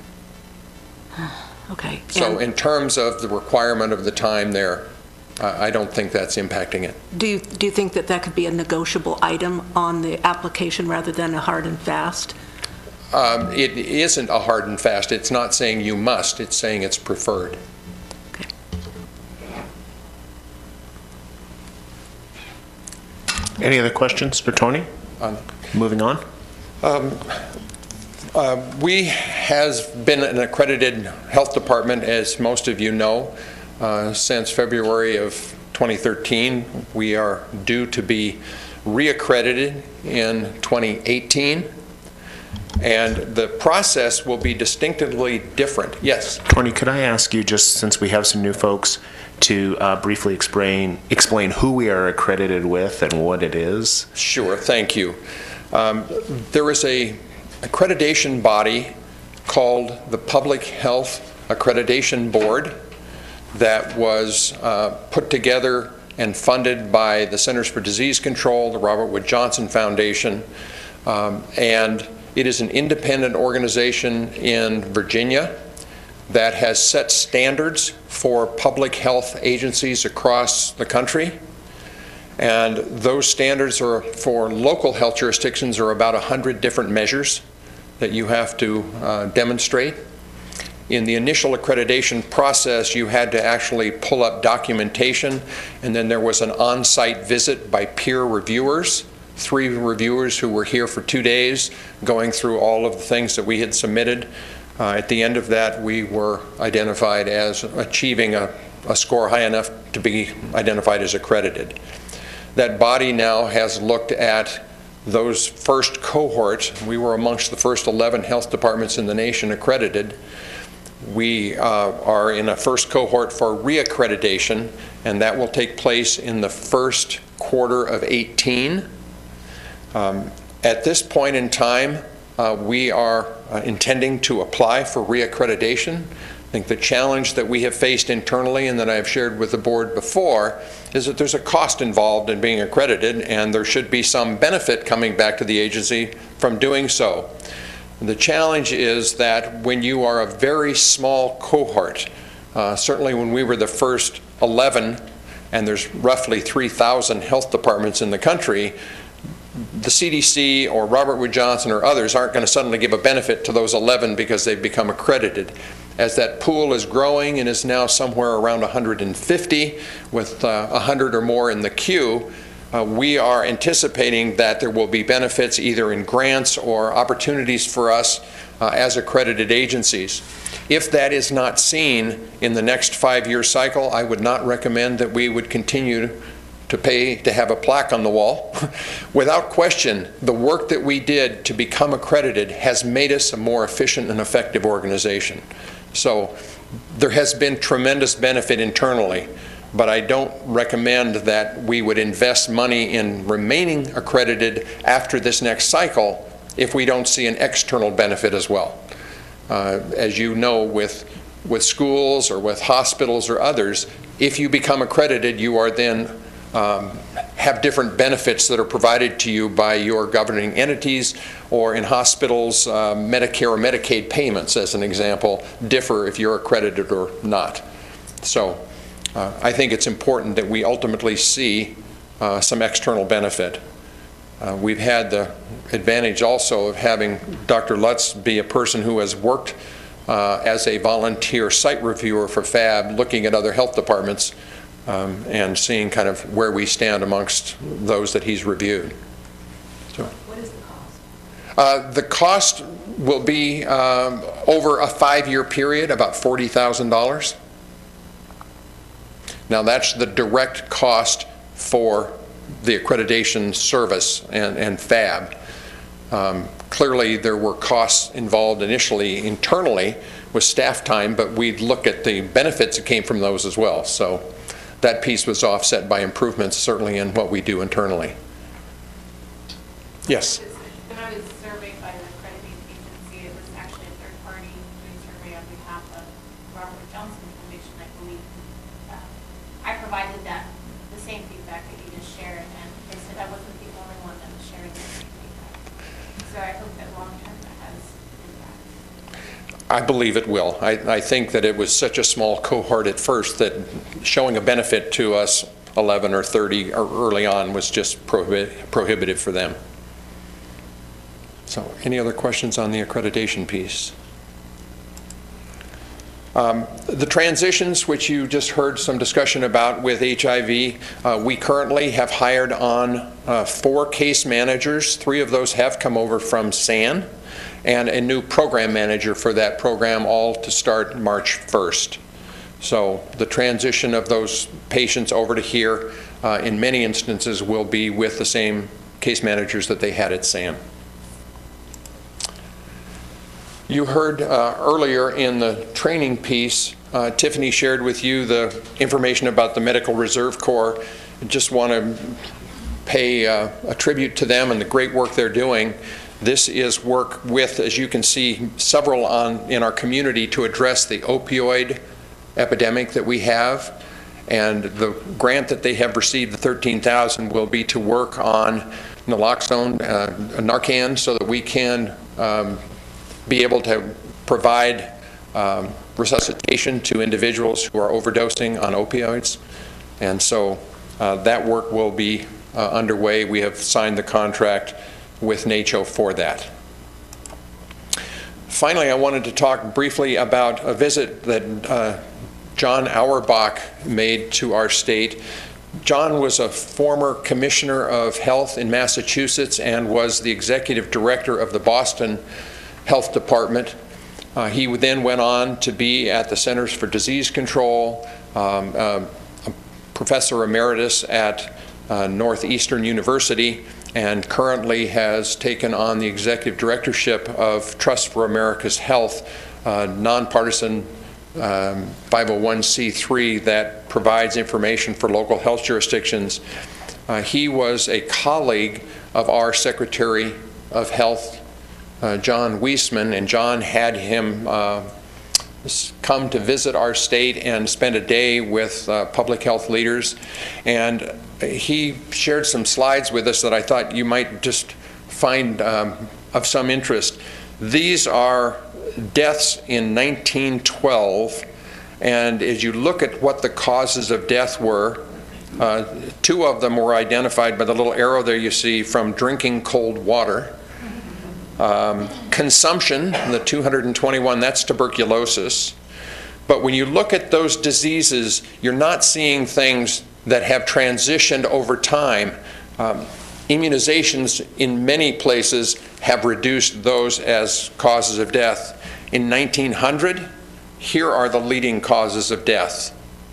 Okay. So And in terms of the requirement of the time there, uh, I don't think that's impacting it. do you, do you think that that could be a negotiable item on the application rather than a hard and fast? Um, it isn't a hard and fast. It's not saying you must. It's saying it's preferred. Okay. Any other questions for Tony? Um, Moving on. Um, uh, we has been an accredited health department, as most of you know, uh, since February of twenty thirteen. We are due to be reaccredited in twenty eighteen. And the process will be distinctively different. Yes? Tony, could I ask you, just since we have some new folks, to uh, briefly explain explain who we are accredited with and what it is? Sure, thank you. Um, there is a accreditation body called the Public Health Accreditation Board that was uh, put together and funded by the Centers for Disease Control, the Robert Wood Johnson Foundation, um, and it is an independent organization in Virginia that has set standards for public health agencies across the country. And those standards are for local health jurisdictions are about one hundred different measures that you have to uh, demonstrate. In the initial accreditation process, you had to actually pull up documentation, and then there was an on-site visit by peer reviewers. Three reviewers who were here for two days going through all of the things that we had submitted. Uh, at the end of that, we were identified as achieving a, a score high enough to be identified as accredited. That body now has looked at those first cohorts. We were amongst the first eleven health departments in the nation accredited. We uh, are in a first cohort for reaccreditation, and that will take place in the first quarter of eighteen. Um, at this point in time, uh, we are uh, intending to apply for reaccreditation. I think the challenge that we have faced internally and that I've shared with the board before is that there's a cost involved in being accredited, and there should be some benefit coming back to the agency from doing so. The challenge is that when you are a very small cohort, uh, certainly when we were the first eleven, and there's roughly three thousand health departments in the country, the C D C or Robert Wood Johnson or others aren't going to suddenly give a benefit to those eleven because they've become accredited. As that pool is growing and is now somewhere around one hundred fifty with uh, one hundred or more in the queue, uh, we are anticipating that there will be benefits either in grants or opportunities for us uh, as accredited agencies. If that is not seen in the next five-year cycle, I would not recommend that we would continue to pay to have a plaque on the wall. Without question, the work that we did to become accredited has made us a more efficient and effective organization. So there has been tremendous benefit internally, but I don't recommend that we would invest money in remaining accredited after this next cycle if we don't see an external benefit as well. Uh, as you know, with, with schools or with hospitals or others, if you become accredited, you are then Um, have different benefits that are provided to you by your governing entities, or in hospitals, uh, Medicare or Medicaid payments, as an example, differ if you're accredited or not. So uh, I think it's important that we ultimately see uh, some external benefit. Uh, we've had the advantage also of having Doctor Lutz be a person who has worked uh, as a volunteer site reviewer for F A B, looking at other health departments Um, and seeing kind of where we stand amongst those that he's reviewed. So, what is the cost? Uh, the cost will be um, over a five-year period, about forty thousand dollars. Now that's the direct cost for the accreditation service and, and F A B. Um, clearly there were costs involved initially internally with staff time, but we'd look at the benefits that came from those as well. So that piece was offset by improvements certainly in what we do internally. Yes? When I was surveyed by the accreditation Johnson Foundation, I believe, uh, I provided that, the same feedback that you just shared, and they said I wasn't the only one that was sharing the same feedback. So I hope that long-term that has impact. I believe it will. I, I think that it was such a small cohort at first that showing a benefit to us eleven or thirty or early on was just prohibit, prohibitive for them. So any other questions on the accreditation piece? Um, the transitions, which you just heard some discussion about with H I V, uh, we currently have hired on uh, four case managers. Three of those have come over from S A N, and a new program manager for that program, all to start March first. So the transition of those patients over to here, uh, in many instances, will be with the same case managers that they had at S A N. You heard uh, earlier in the training piece, uh, Tiffany shared with you the information about the Medical Reserve Corps. I just want to pay uh, a tribute to them and the great work they're doing. This is work with, as you can see, several on in our community to address the opioid epidemic that we have. And the grant that they have received, the thirteen thousand dollars, will be to work on naloxone, uh, Narcan, so that we can um, be able to provide um, resuscitation to individuals who are overdosing on opioids. And so uh, that work will be uh, underway. We have signed the contract with NACCHO for that. Finally, I wanted to talk briefly about a visit that uh, John Auerbach made to our state. John was a former commissioner of health in Massachusetts and was the executive director of the Boston Health Department. Uh, he then went on to be at the Centers for Disease Control, um, uh, a professor emeritus at uh, Northeastern University, and currently has taken on the executive directorship of Trust for America's Health, a nonpartisan um, five oh one c three that provides information for local health jurisdictions. Uh, he was a colleague of our Secretary of Health, Uh, John Weisman, and John had him uh, come to visit our state and spend a day with uh, public health leaders. And he shared some slides with us that I thought you might just find um, of some interest. These are deaths in nineteen twelve, and as you look at what the causes of death were, uh, two of them were identified by the little arrow there you see from drinking cold water. Um, consumption, the two hundred twenty-one, that's tuberculosis. But when you look at those diseases, you're not seeing things that have transitioned over time. Um, immunizations in many places have reduced those as causes of death. In nineteen hundred, here are the leading causes of death.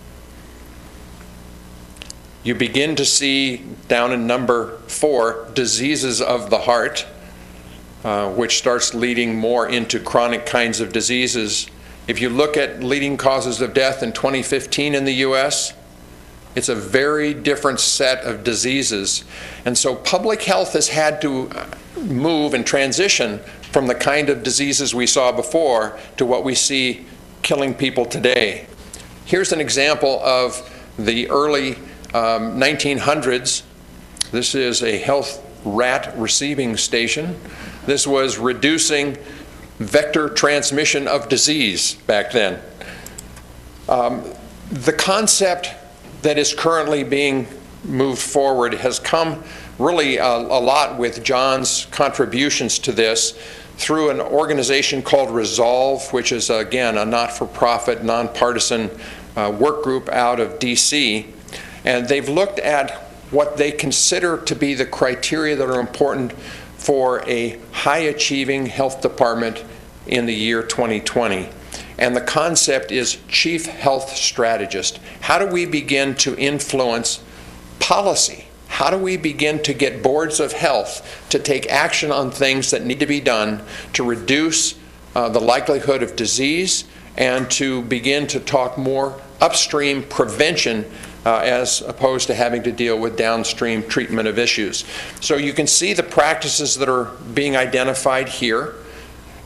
You begin to see, down in number four, diseases of the heart, Uh, which starts leading more into chronic kinds of diseases. If you look at leading causes of death in twenty fifteen in the U S, it's a very different set of diseases. And so public health has had to move and transition from the kind of diseases we saw before to what we see killing people today. Here's an example of the early um, nineteen hundreds. This is a health rat receiving station. This was reducing vector transmission of disease back then. Um, the concept that is currently being moved forward has come really a, a lot with John's contributions to this through an organization called Resolve, which is, again, a not-for-profit, nonpartisan uh, work group out of D C. And they've looked at what they consider to be the criteria that are important for a high-achieving health department in the year twenty twenty. And the concept is chief health strategist. How do we begin to influence policy? How do we begin to get boards of health to take action on things that need to be done to reduce uh, the likelihood of disease and to begin to talk more upstream prevention Uh, as opposed to having to deal with downstream treatment of issues. So you can see the practices that are being identified here,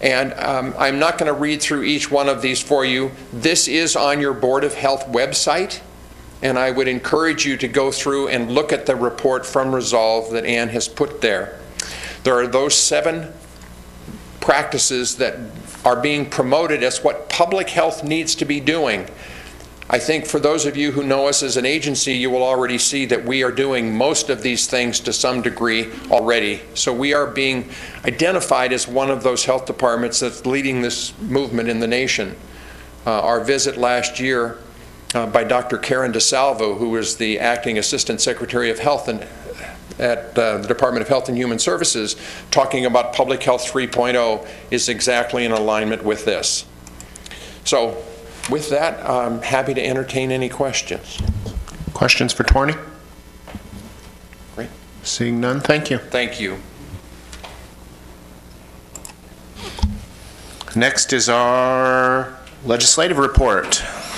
And um, I'm not going to read through each one of these for you. This is on your Board of Health website, and I would encourage you to go through and look at the report from Resolve that Ann has put there. There are those seven practices that are being promoted as what public health needs to be doing. I think for those of you who know us as an agency, you will already see that we are doing most of these things to some degree already. So we are being identified as one of those health departments that's leading this movement in the nation. Uh, our visit last year uh, by Doctor Karen DeSalvo, who is the Acting Assistant Secretary of Health and at uh, the Department of Health and Human Services, talking about Public Health three point oh, is exactly in alignment with this. So with that, I'm happy to entertain any questions. Questions for Twarney? Great. Seeing none, thank you. Thank you. Next is our legislative report.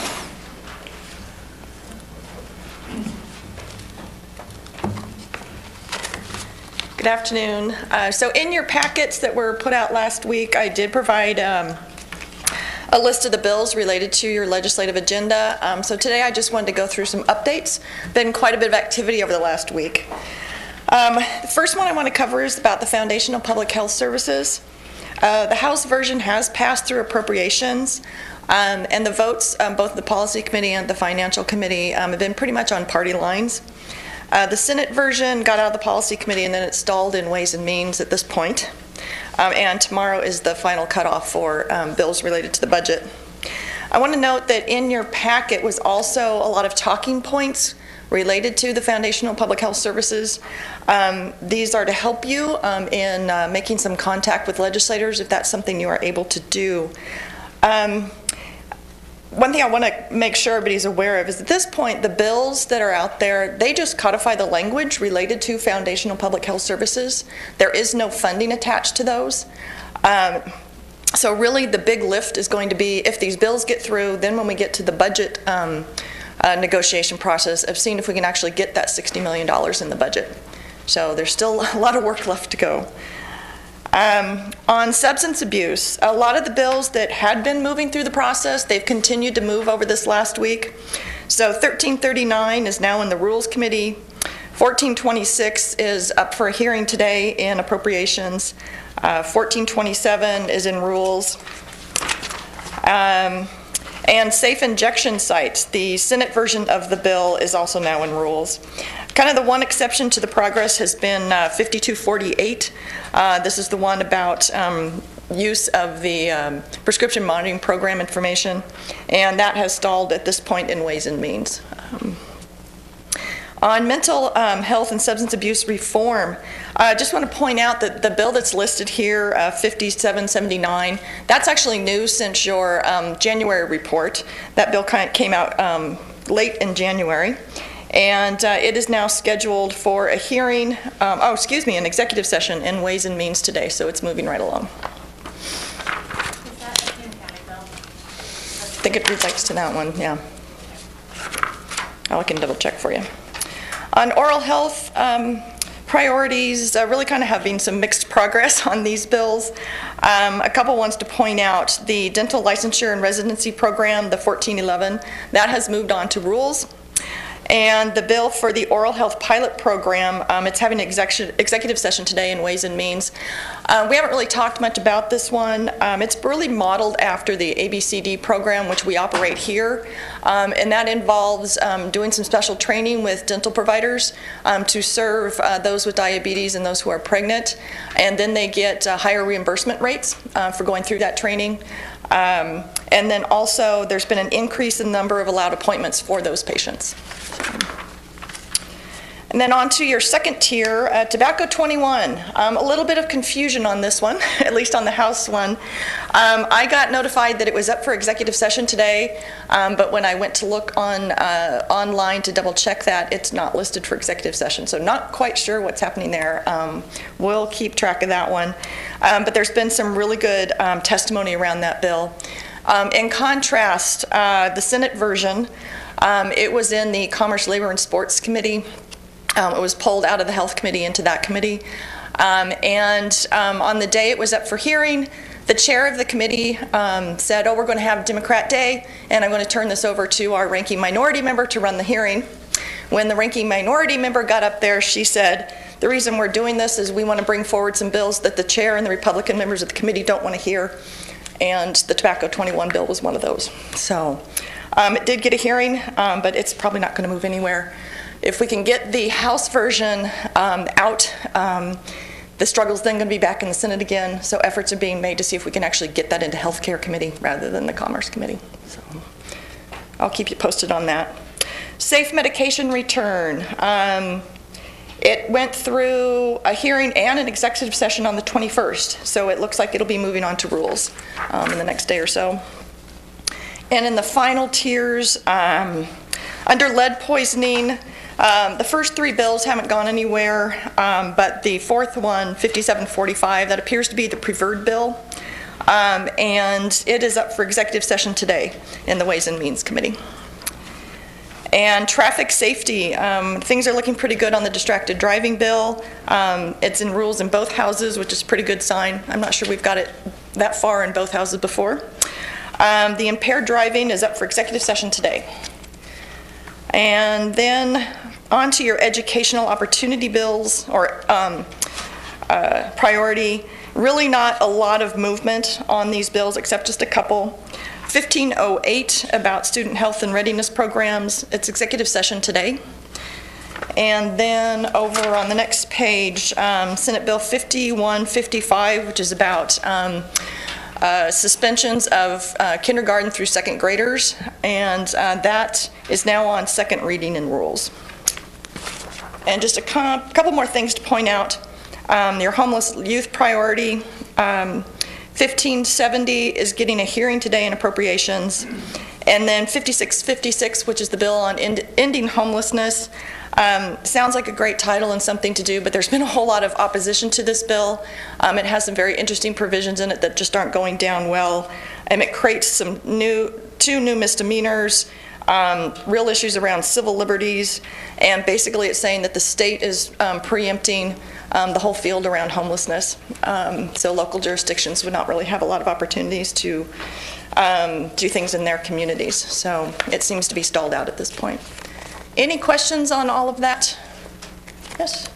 Good afternoon. Uh, so in your packets that were put out last week, I did provide um, a list of the bills related to your legislative agenda. Um, so today I just wanted to go through some updates. Been quite a bit of activity over the last week. Um, the first one I want to cover is about the Foundational Public Health Services. Uh, the House version has passed through appropriations, um, and the votes, um, both the Policy Committee and the Financial Committee, um, have been pretty much on party lines. Uh, the Senate version got out of the Policy Committee and then it stalled in Ways and Means at this point. Um, and tomorrow is the final cutoff for um, bills related to the budget. I want to note that in your packet was also a lot of talking points related to the Foundational Public Health Services. Um, these are to help you um, in uh, making some contact with legislators if that's something you are able to do. Um, One thing I want to make sure everybody's aware of is at this point, the bills that are out there, they just codify the language related to Foundational Public Health Services. There is no funding attached to those. Um, so really the big lift is going to be if these bills get through, then when we get to the budget um, uh, negotiation process of seeing if we can actually get that sixty million dollars in the budget. So there's still a lot of work left to go. Um, on substance abuse, a lot of the bills that had been moving through the process, they've continued to move over this last week. So thirteen thirty-nine is now in the Rules Committee. fourteen twenty-six is up for a hearing today in Appropriations. Uh, fourteen twenty-seven is in Rules. Um, and safe injection sites, the Senate version of the bill is also now in Rules. Kind of the one exception to the progress has been uh, fifty-two forty-eight. Uh, this is the one about um, use of the um, prescription monitoring program information, and that has stalled at this point in Ways and Means. Um, on mental um, health and substance abuse reform, I uh, just want to point out that the bill that's listed here, uh, fifty-seven seventy-nine, that's actually new since your um, January report. That bill kind of came out um, late in January. And uh, it is now scheduled for a hearing, um, oh, excuse me, an executive session in Ways and Means today, so it's moving right along. I think it relates to that one, yeah. I can double check for you. On oral health um, priorities, uh, really kind of having some mixed progress on these bills. Um, a couple ones to point out. The dental licensure and residency program, the fourteen eleven, that has moved on to Rules. And the bill for the oral health pilot program, um, it's having an execu executive session today in Ways and Means. Uh, we haven't really talked much about this one. Um, it's really modeled after the A B C D program, which we operate here. Um, and that involves um, doing some special training with dental providers um, to serve uh, those with diabetes and those who are pregnant. And then they get uh, higher reimbursement rates uh, for going through that training. Um, and then also there's been an increase in the number of allowed appointments for those patients. And then on to your second tier, uh, tobacco twenty-one. Um, a little bit of confusion on this one, at least on the House one. Um, I got notified that it was up for executive session today, um, but when I went to look on uh, online to double check that, it's not listed for executive session. So not quite sure what's happening there. Um, we'll keep track of that one. Um, but there's been some really good um, testimony around that bill. Um, in contrast, uh, the Senate version, um, it was in the Commerce, Labor, and Sports Committee. Um, it was pulled out of the Health Committee into that committee. Um, and um, on the day it was up for hearing, The chair of the committee um, said, oh, we're going to have Democrat Day, and I'm going to turn this over to our ranking minority member to run the hearing. When the ranking minority member got up there, she said, the reason we're doing this is we want to bring forward some bills that the chair and the Republican members of the committee don't want to hear, and the Tobacco twenty-one bill was one of those. So um, it did get a hearing, um, but it's probably not going to move anywhere. If we can get the House version um, out, um, the struggle's then going to be back in the Senate again, so efforts are being made to see if we can actually get that into Health Care Committee rather than the Commerce Committee. So I'll keep you posted on that. Safe medication return. Um, it went through a hearing and an executive session on the twenty-first, so it looks like it'll be moving on to rules um, in the next day or so. And in the final tiers, um, under lead poisoning, um, the first three bills haven't gone anywhere, um, but the fourth one, fifty-seven forty-five, that appears to be the preferred bill, um, and it is up for executive session today in the Ways and Means Committee. And traffic safety, um, things are looking pretty good on the distracted driving bill. Um, it's in rules in both houses, which is a pretty good sign. I'm not sure we've got it that far in both houses before. Um, the impaired driving is up for executive session today. And then on to your educational opportunity bills, or um, uh, priority. Really not a lot of movement on these bills except just a couple. fifteen oh eight about student health and readiness programs. It's executive session today. And then over on the next page, um, Senate Bill fifty-one fifty-five, which is about um, uh, suspensions of uh, kindergarten through second graders, and uh, that is now on second reading in rules. And just a couple more things to point out. Um, your homeless youth priority. Um, fifteen seventy is getting a hearing today in appropriations. And then fifty-six fifty-six, which is the bill on end ending homelessness, um, sounds like a great title and something to do, but there's been a whole lot of opposition to this bill. Um, it has some very interesting provisions in it that just aren't going down well. And it creates some new, two new misdemeanors, um, real issues around civil liberties, and basically it's saying that the state is um, preempting Um, the whole field around homelessness. Um, so local jurisdictions would not really have a lot of opportunities to um, do things in their communities. So it seems to be stalled out at this point. Any questions on all of that? Yes?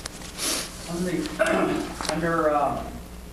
On the, under um,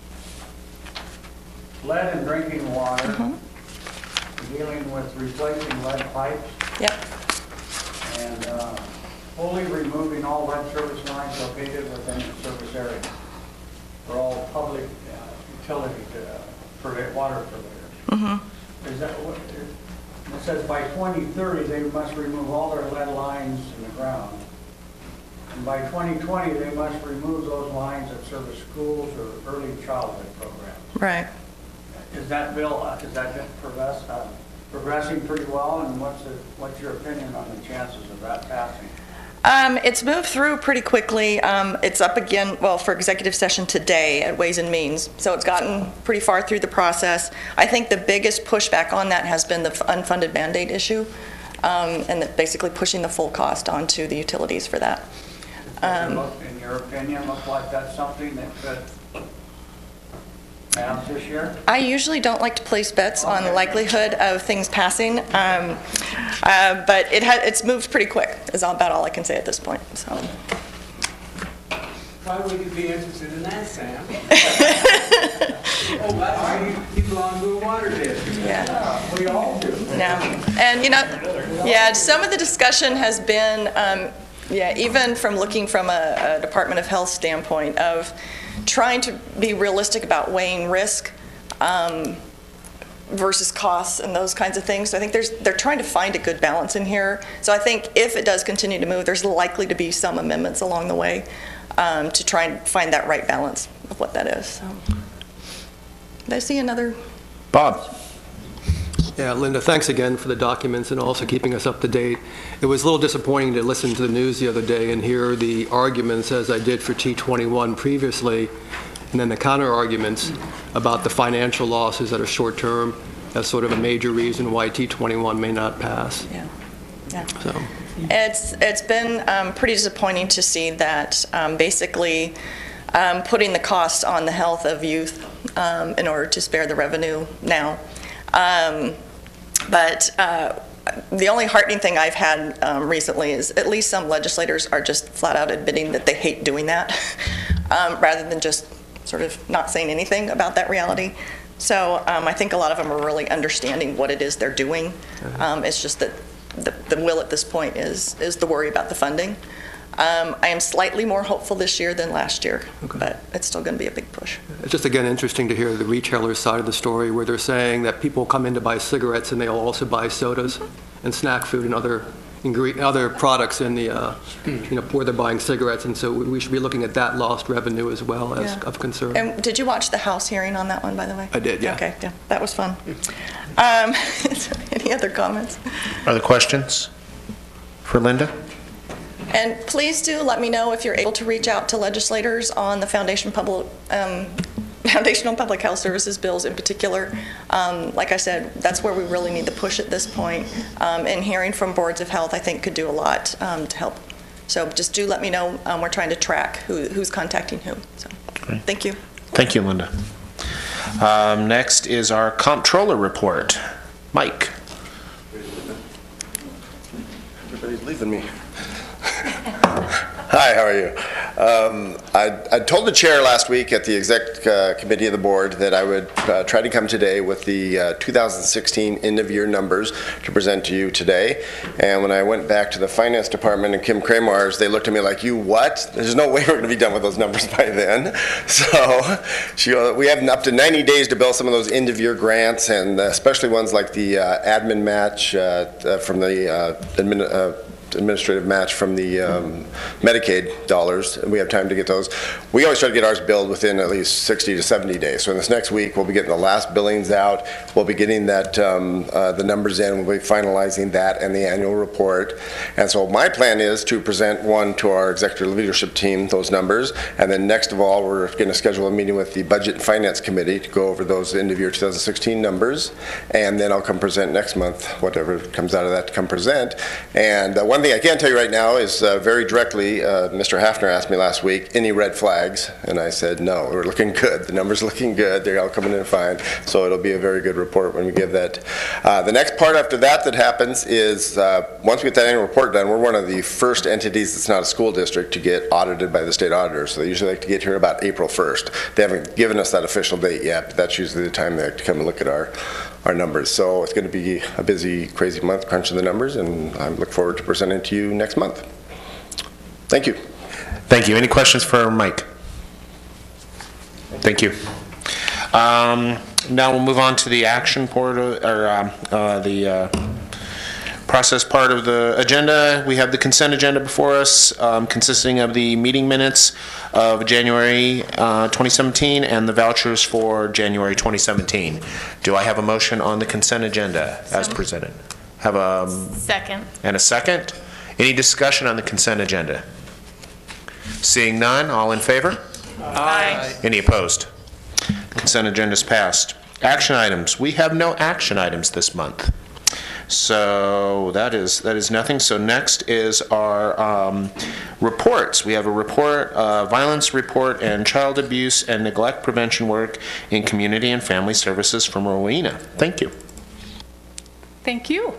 lead in drinking water, mm-hmm. dealing with replacing lead pipes. Yep. And uh, fully removing all lead service lines located within the service area for all public uh, utility uh, purve water purveyors. Mm-hmm. Is that what it says? By twenty thirty, they must remove all their lead lines in the ground, and by twenty twenty, they must remove those lines that service schools or early childhood programs. Right. Is that bill? Uh, is that progress, uh, progressing pretty well? And what's the, what's your opinion on the chances of that passing? Um, it's moved through pretty quickly. Um, it's up again, well, for executive session today at Ways and Means. So it's gotten pretty far through the process. I think the biggest pushback on that has been the unfunded Band-Aid issue, um, and that basically pushing the full cost onto the utilities for that. Um, in your opinion, look like that's something that could pass this year? I usually don't like to place bets on the likelihood of things passing, um, uh, but it ha it's moved pretty quick, is about all I can say at this point. So. Why would you be interested in that, Sam? Oh, why you belong to a water district? Yeah. We all do. Yeah. And, you know, yeah, some of the discussion has been, um, yeah, even from looking from a, a Department of Health standpoint of trying to be realistic about weighing risk um, versus costs and those kinds of things. So I think there's, they're trying to find a good balance in here. So I think if it does continue to move, there's likely to be some amendments along the way um, to try and find that right balance of what that is. So. Did I see another? Bob. Yeah, Linda, thanks again for the documents and also keeping us up to date. It was a little disappointing to listen to the news the other day and hear the arguments, as I did for T twenty-one previously, and then the counter arguments about the financial losses that are short-term. That's sort of a major reason why T twenty-one may not pass. Yeah. Yeah. So. It's, it's been um, pretty disappointing to see that um, basically um, putting the cost on the health of youth um, in order to spare the revenue now. Um, but uh, the only heartening thing I've had um, recently is at least some legislators are just flat out admitting that they hate doing that, um, rather than just sort of not saying anything about that reality. So um, I think a lot of them are really understanding what it is they're doing. Um, it's just that the, the will at this point is, is the worry about the funding. Um, I am slightly more hopeful this year than last year, okay. But it's still going to be a big push. It's just, again, interesting to hear the retailer side of the story where they're saying that people come in to buy cigarettes and they'll also buy sodas mm-hmm. and snack food and other ingredient, other products in the, uh, you know, where they're buying cigarettes. And so we should be looking at that lost revenue as well as yeah. of concern. And did you watch the House hearing on that one, by the way? I did, yeah. Okay, yeah, that was fun. Um, any other comments? Other questions for Linda? And please do let me know if you're able to reach out to legislators on the Foundation Public, um, Foundational Public Health Services bills in particular. Um, like I said, that's where we really need to push at this point. Um, and hearing from boards of health, I think, could do a lot um, to help. So just do let me know. Um, we're trying to track who, who's contacting who. So Great. Thank you. Thank you, Linda. Um, next is our comptroller report. Mike. Everybody's leaving me. Hi, how are you? Um, I, I told the chair last week at the exec uh, committee of the board that I would uh, try to come today with the uh, two thousand sixteen end-of-year numbers to present to you today. And when I went back to the finance department and Kim Kramar's, they looked at me like, you what? There's no way we're going to be done with those numbers by then. So she, uh, we have up to ninety days to bill some of those end-of-year grants, and uh, especially ones like the uh, admin match uh, uh, from the uh, admin, uh, administrative match from the um, Medicaid dollars. We have time to get those. We always try to get ours billed within at least sixty to seventy days. So in this next week, we'll be getting the last billings out. We'll be getting that um, uh, the numbers in. We'll be finalizing that and the annual report. And so my plan is to present one to our executive leadership team, those numbers. And then next of all, we're going to schedule a meeting with the Budget and Finance Committee to go over those end of year two thousand sixteen numbers. And then I'll come present next month, whatever comes out of that to come present. And uh, one One thing I can tell you right now is uh, very directly, uh, Mister Hafner asked me last week, any red flags? And I said, no, we're looking good. The numbers looking good. They're all coming in fine. So it'll be a very good report when we give that. Uh, the next part after that that happens is uh, once we get that annual report done, we're one of the first entities that's not a school district to get audited by the state auditor. So they usually like to get here about April first. They haven't given us that official date yet, but that's usually the time they like to come and look at our our numbers. So it's going to be a busy, crazy month crunching the numbers, and I look forward to presenting to you next month. Thank you. Thank you. Any questions for Mike? Thank you. Um, now we'll move on to the action portal, or um, uh, the uh, process part of the agenda. We have the consent agenda before us, um, consisting of the meeting minutes of January uh, twenty seventeen and the vouchers for January twenty seventeen. Do I have a motion on the consent agenda as presented? Have a second. And a second. Any discussion on the consent agenda? Seeing none, all in favor? Aye. Any opposed? Consent agenda is passed. Action items. We have no action items this month. So that is that is nothing. So next is our um, reports. We have a report, uh, violence report, and child abuse and neglect prevention work in community and family services from Rowena. Thank you. Thank you.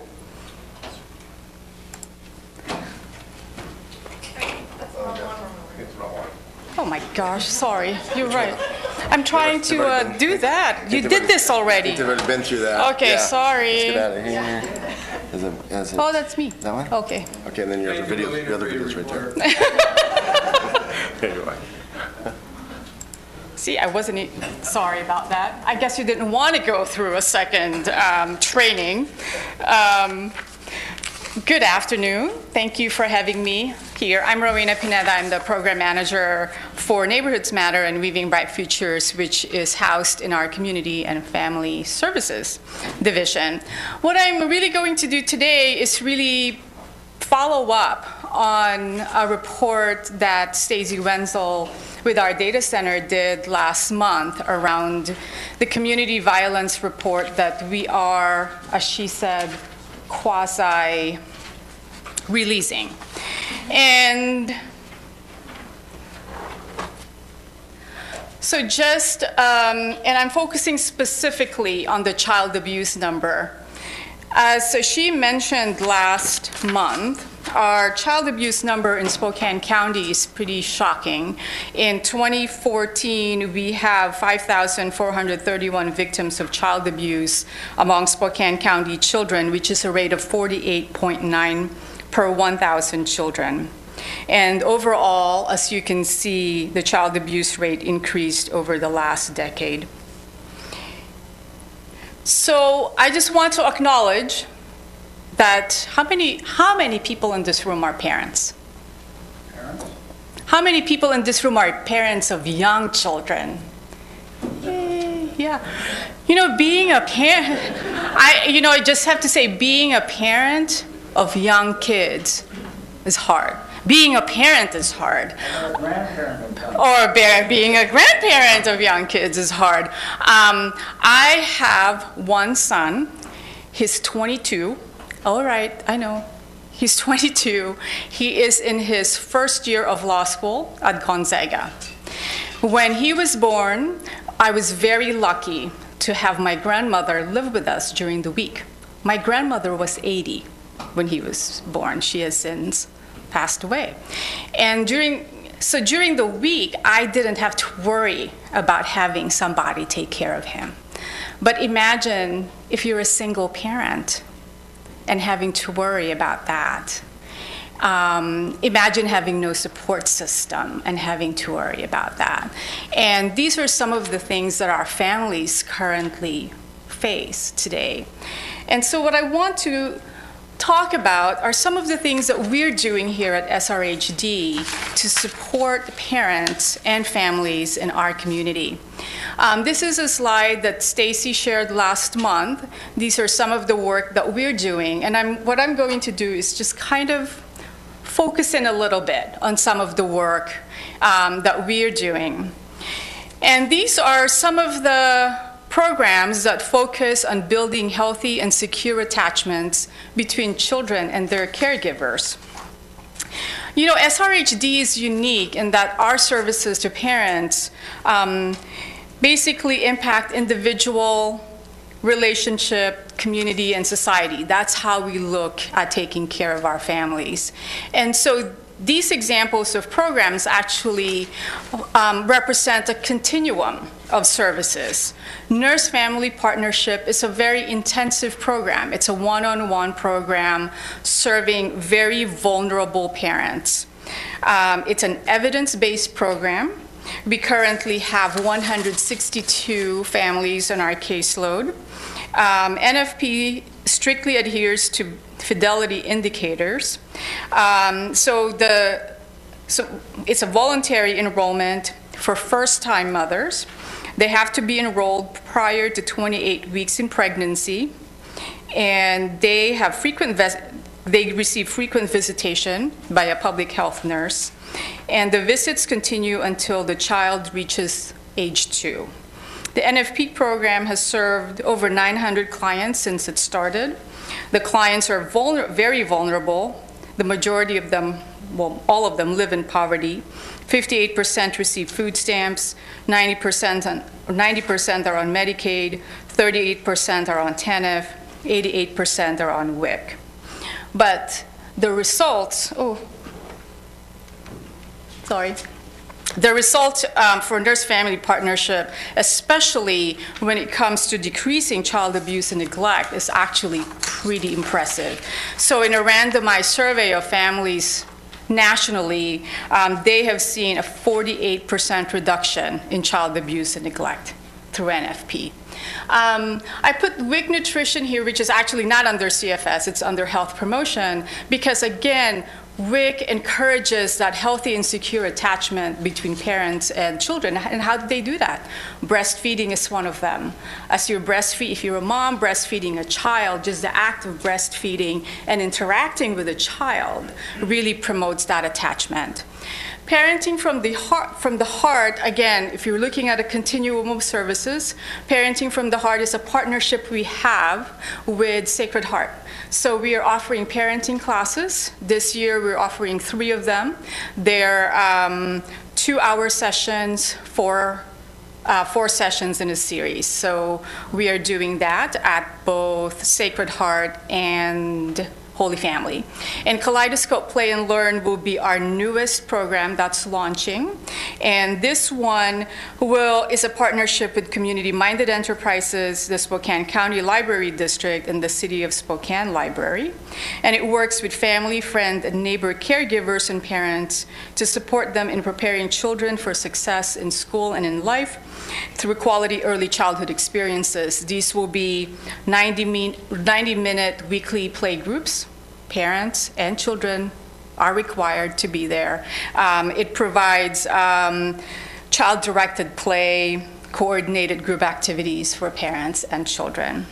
Oh my gosh, sorry. You're right. I'm trying to uh, do that. You did this already. You've already been through that. Okay, yeah. sorry. Let's get out of here. Is it, is it, oh, that's me. That one? Okay. Okay, and then your other video, your other video's right there. There you are. See, I wasn't, e sorry about that. I guess you didn't want to go through a second um, training. Um, good afternoon. Thank you for having me here. I'm Rowena Pineda. I'm the program manager for Neighborhoods Matter and Weaving Bright Futures, which is housed in our Community and Family Services division. What I'm really going to do today is really follow up on a report that Stacey Wenzel with our data center did last month around the community violence report that we are, as she said, quasi-releasing. And So just, um, and I'm focusing specifically on the child abuse number. As she mentioned last month, our child abuse number in Spokane County is pretty shocking. In twenty fourteen, we have five thousand four hundred thirty-one victims of child abuse among Spokane County children, which is a rate of forty-eight point nine per one thousand children. And overall, as you can see, the child abuse rate increased over the last decade. So I just want to acknowledge that how many, how many people in this room are parents? Parents? How many people in this room are parents of young children? Yay, yeah. You know, being a parent, I, you know, I just have to say, being a parent of young kids is hard. Being a parent is hard. Or a grandparent of young Or be- being a grandparent of young kids is hard. Um, I have one son. He's twenty-two. All right, I know. He's twenty-two. He is in his first year of law school at Gonzaga. When he was born, I was very lucky to have my grandmother live with us during the week. My grandmother was eighty when he was born. She has since passed away. And during, so during the week, I didn't have to worry about having somebody take care of him. But imagine if you're a single parent and having to worry about that. Um, imagine having no support system and having to worry about that. And these are some of the things that our families currently face today. And so what I want to talk about are some of the things that we're doing here at S R H D to support parents and families in our community. Um, this is a slide that Stacy shared last month. These are some of the work that we're doing, and I'm, what I'm going to do is just kind of focus in a little bit on some of the work um, that we're doing. And these are some of the programs that focus on building healthy and secure attachments between children and their caregivers. You know, S R H D is unique in that our services to parents um, basically impact individual, relationship, community, and society. That's how we look at taking care of our families. And so these examples of programs actually um, represent a continuum of services. Nurse-family partnership is a very intensive program. It's a one-on-one program serving very vulnerable parents. Um, it's an evidence-based program. We currently have one hundred sixty-two families on our caseload. Um, N F P strictly adheres to fidelity indicators. Um, so, the, so it's a voluntary enrollment for first-time mothers. They have to be enrolled prior to twenty-eight weeks in pregnancy, and they have frequent they receive frequent visitation by a public health nurse, and the visits continue until the child reaches age two. The N F P program has served over nine hundred clients since it started. The clients are vulner- very vulnerable. The majority of them, well, all of them live in poverty. fifty-eight percent receive food stamps, ninety percent, on, ninety percent are on Medicaid, thirty-eight percent are on T A N F, eighty-eight percent are on W I C. But the results, oh, sorry. The result um, for nurse-family partnership, especially when it comes to decreasing child abuse and neglect, is actually pretty impressive. So in a randomized survey of families nationally, um, they have seen a forty-eight percent reduction in child abuse and neglect through N F P. Um, I put W I C nutrition here, which is actually not under C F S, it's under health promotion, because again, W I C encourages that healthy and secure attachment between parents and children. And how do they do that? Breastfeeding is one of them. As you're breastfeed, if you're a mom breastfeeding a child, just the act of breastfeeding and interacting with a child really promotes that attachment. Parenting from the heart, from the heart, again, if you're looking at a continuum of services, Parenting from the Heart is a partnership we have with Sacred Heart. So we are offering parenting classes. This year we're offering three of them. They're um, two-hour sessions for uh, four sessions in a series. So we are doing that at both Sacred Heart and Holy Family. And Kaleidoscope Play and Learn will be our newest program that's launching. And this one will is a partnership with community-minded enterprises, the Spokane County Library District, and the City of Spokane Library. And it works with family, friend, and neighbor caregivers and parents to support them in preparing children for success in school and in life through quality early childhood experiences. These will be ninety minute weekly play groups. Parents and children are required to be there. Um, it provides um, child-directed play, coordinated group activities for parents and children.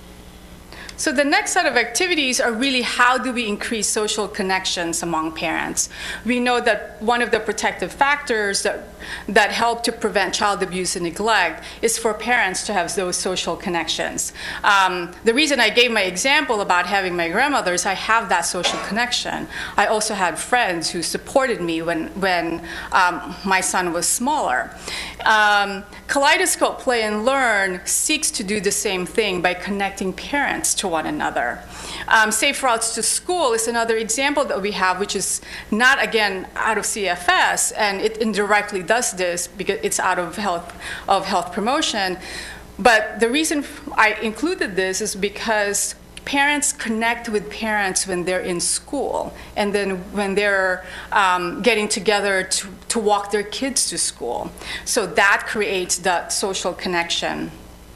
So the next set of activities are really how do we increase social connections among parents. We know that one of the protective factors that, that help to prevent child abuse and neglect is for parents to have those social connections. Um, the reason I gave my example about having my grandmother is I have that social connection. I also had friends who supported me when, when um, my son was smaller. Um, Kaleidoscope Play and Learn seeks to do the same thing by connecting parents to one another. Um, Safe Routes to School is another example that we have, which is not, again, out of C F S, and it indirectly does this because it's out of health, of health promotion. But the reason I included this is because parents connect with parents when they're in school, and then when they're um, getting together to, to walk their kids to school. So that creates that social connection.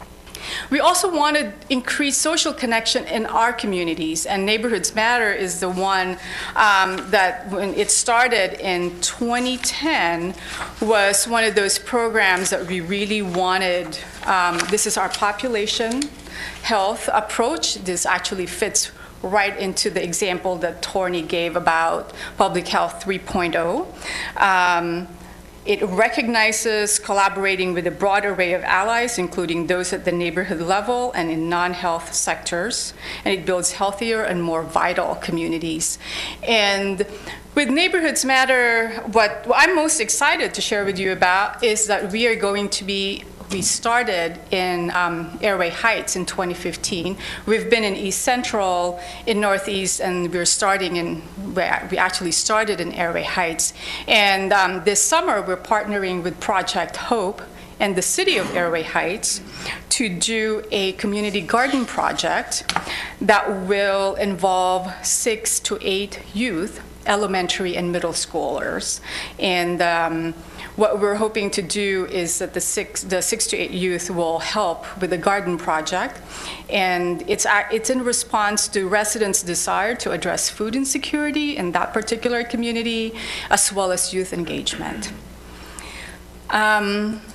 We also want to increase social connection in our communities, and Neighborhoods Matter is the one um, that, when it started in twenty ten, was one of those programs that we really wanted. Um, this is our population health approach. This actually fits right into the example that Torney gave about Public Health three point oh. Um, It recognizes collaborating with a broad array of allies, including those at the neighborhood level and in non-health sectors, and it builds healthier and more vital communities. And with Neighborhoods Matter, what I'm most excited to share with you about is that we are going to be We started in um, Airway Heights in twenty fifteen. We've been in East Central, in Northeast, and we're starting in, we actually started in Airway Heights. And um, this summer, we're partnering with Project Hope and the City of Airway Heights to do a community garden project that will involve six to eight youth, elementary and middle schoolers. And um, what we're hoping to do is that the six, the six to eight youth will help with the garden project. And it's, it's in response to residents' desire to address food insecurity in that particular community, as well as youth engagement. Um,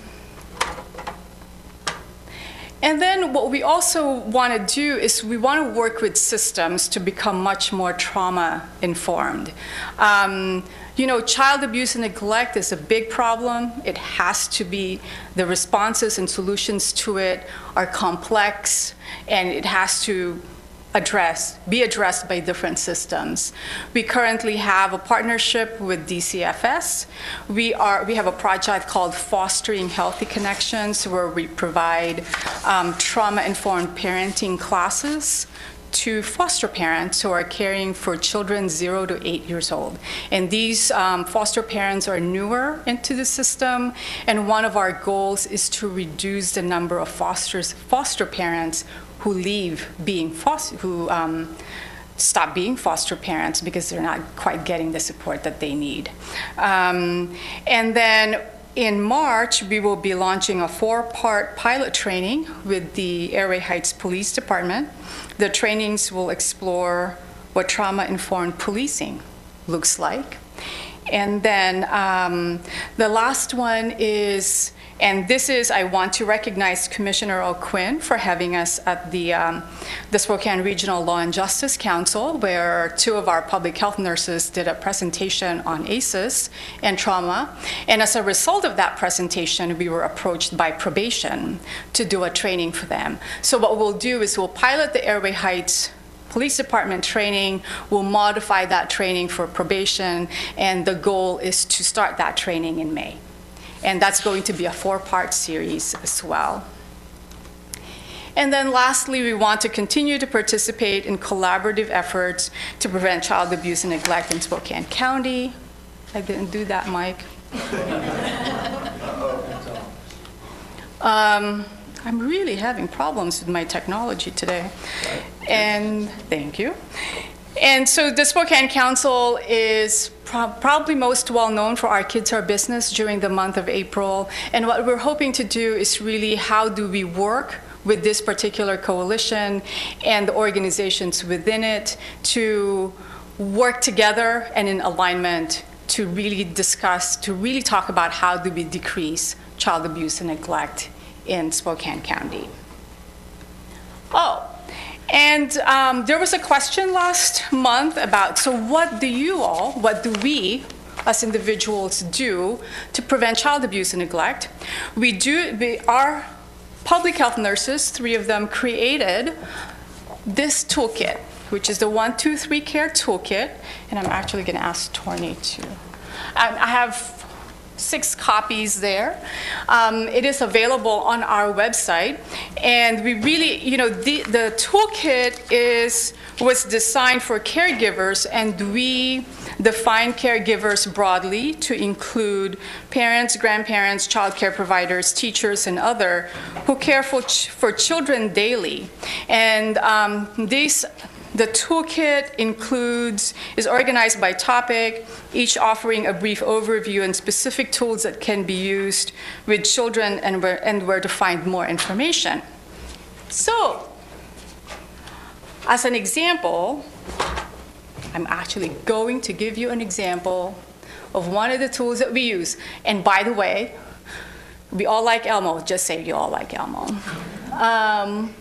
And then what we also want to do is we want to work with systems to become much more trauma-informed. Um, you know, child abuse and neglect is a big problem. It has to be, the responses and solutions to it are complex, and it has to address, be addressed by different systems. We currently have a partnership with D C F S. We, are, we have a project called Fostering Healthy Connections, where we provide um, trauma-informed parenting classes to foster parents who are caring for children zero to eight years old. And these um, foster parents are newer into the system, and one of our goals is to reduce the number of fosters, foster parents who leave being foster, who um, stop being foster parents because they're not quite getting the support that they need. Um, and then in March, we will be launching a four-part pilot training with the Airway Heights Police Department. The trainings will explore what trauma-informed policing looks like. And then um, the last one is, and this is, I want to recognize Commissioner O'Quinn for having us at the, um, the Spokane Regional Law and Justice Council, where two of our public health nurses did a presentation on A C Es and trauma. And as a result of that presentation, we were approached by probation to do a training for them. So what we'll do is we'll pilot the Airway Heights Police Department training, we'll modify that training for probation, and the goal is to start that training in May. And that's going to be a four-part series as well. And then lastly, we want to continue to participate in collaborative efforts to prevent child abuse and neglect in Spokane County. I didn't do that, Mike. um, I'm really having problems with my technology today. And thank you. And so the Spokane Council is pro probably most well known for our Kids Are Business during the month of April. And what we're hoping to do is really how do we work with this particular coalition and the organizations within it to work together and in alignment to really discuss, to really talk about how do we decrease child abuse and neglect in Spokane County. Oh, and um, there was a question last month about, so what do you all, what do we as individuals do to prevent child abuse and neglect? We do, we are public health nurses, three of them created this toolkit, which is the one, two, three care toolkit. And I'm actually gonna ask Torney to, I, I have six copies there. Um, it is available on our website. And we really, you know, the, the toolkit is, was designed for caregivers, and we define caregivers broadly to include parents, grandparents, child care providers, teachers, and other who care for, ch for children daily. And um, these, the toolkit includes, is organized by topic, each offering a brief overview and specific tools that can be used with children and where, and where to find more information. So, as an example, I'm actually going to give you an example of one of the tools that we use. And by the way, we all like Elmo. Just say you all like Elmo. Um,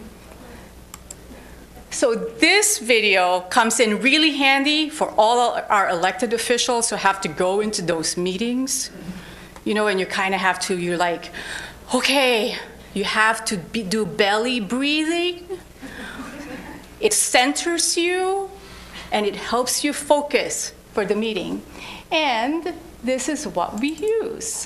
so this video comes in really handy for all our elected officials who have to go into those meetings. You know, and you kind of have to, you're like, okay, you have to be, do belly breathing. It centers you, and it helps you focus for the meeting. And this is what we use.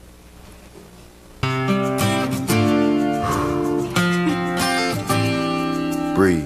Breathe.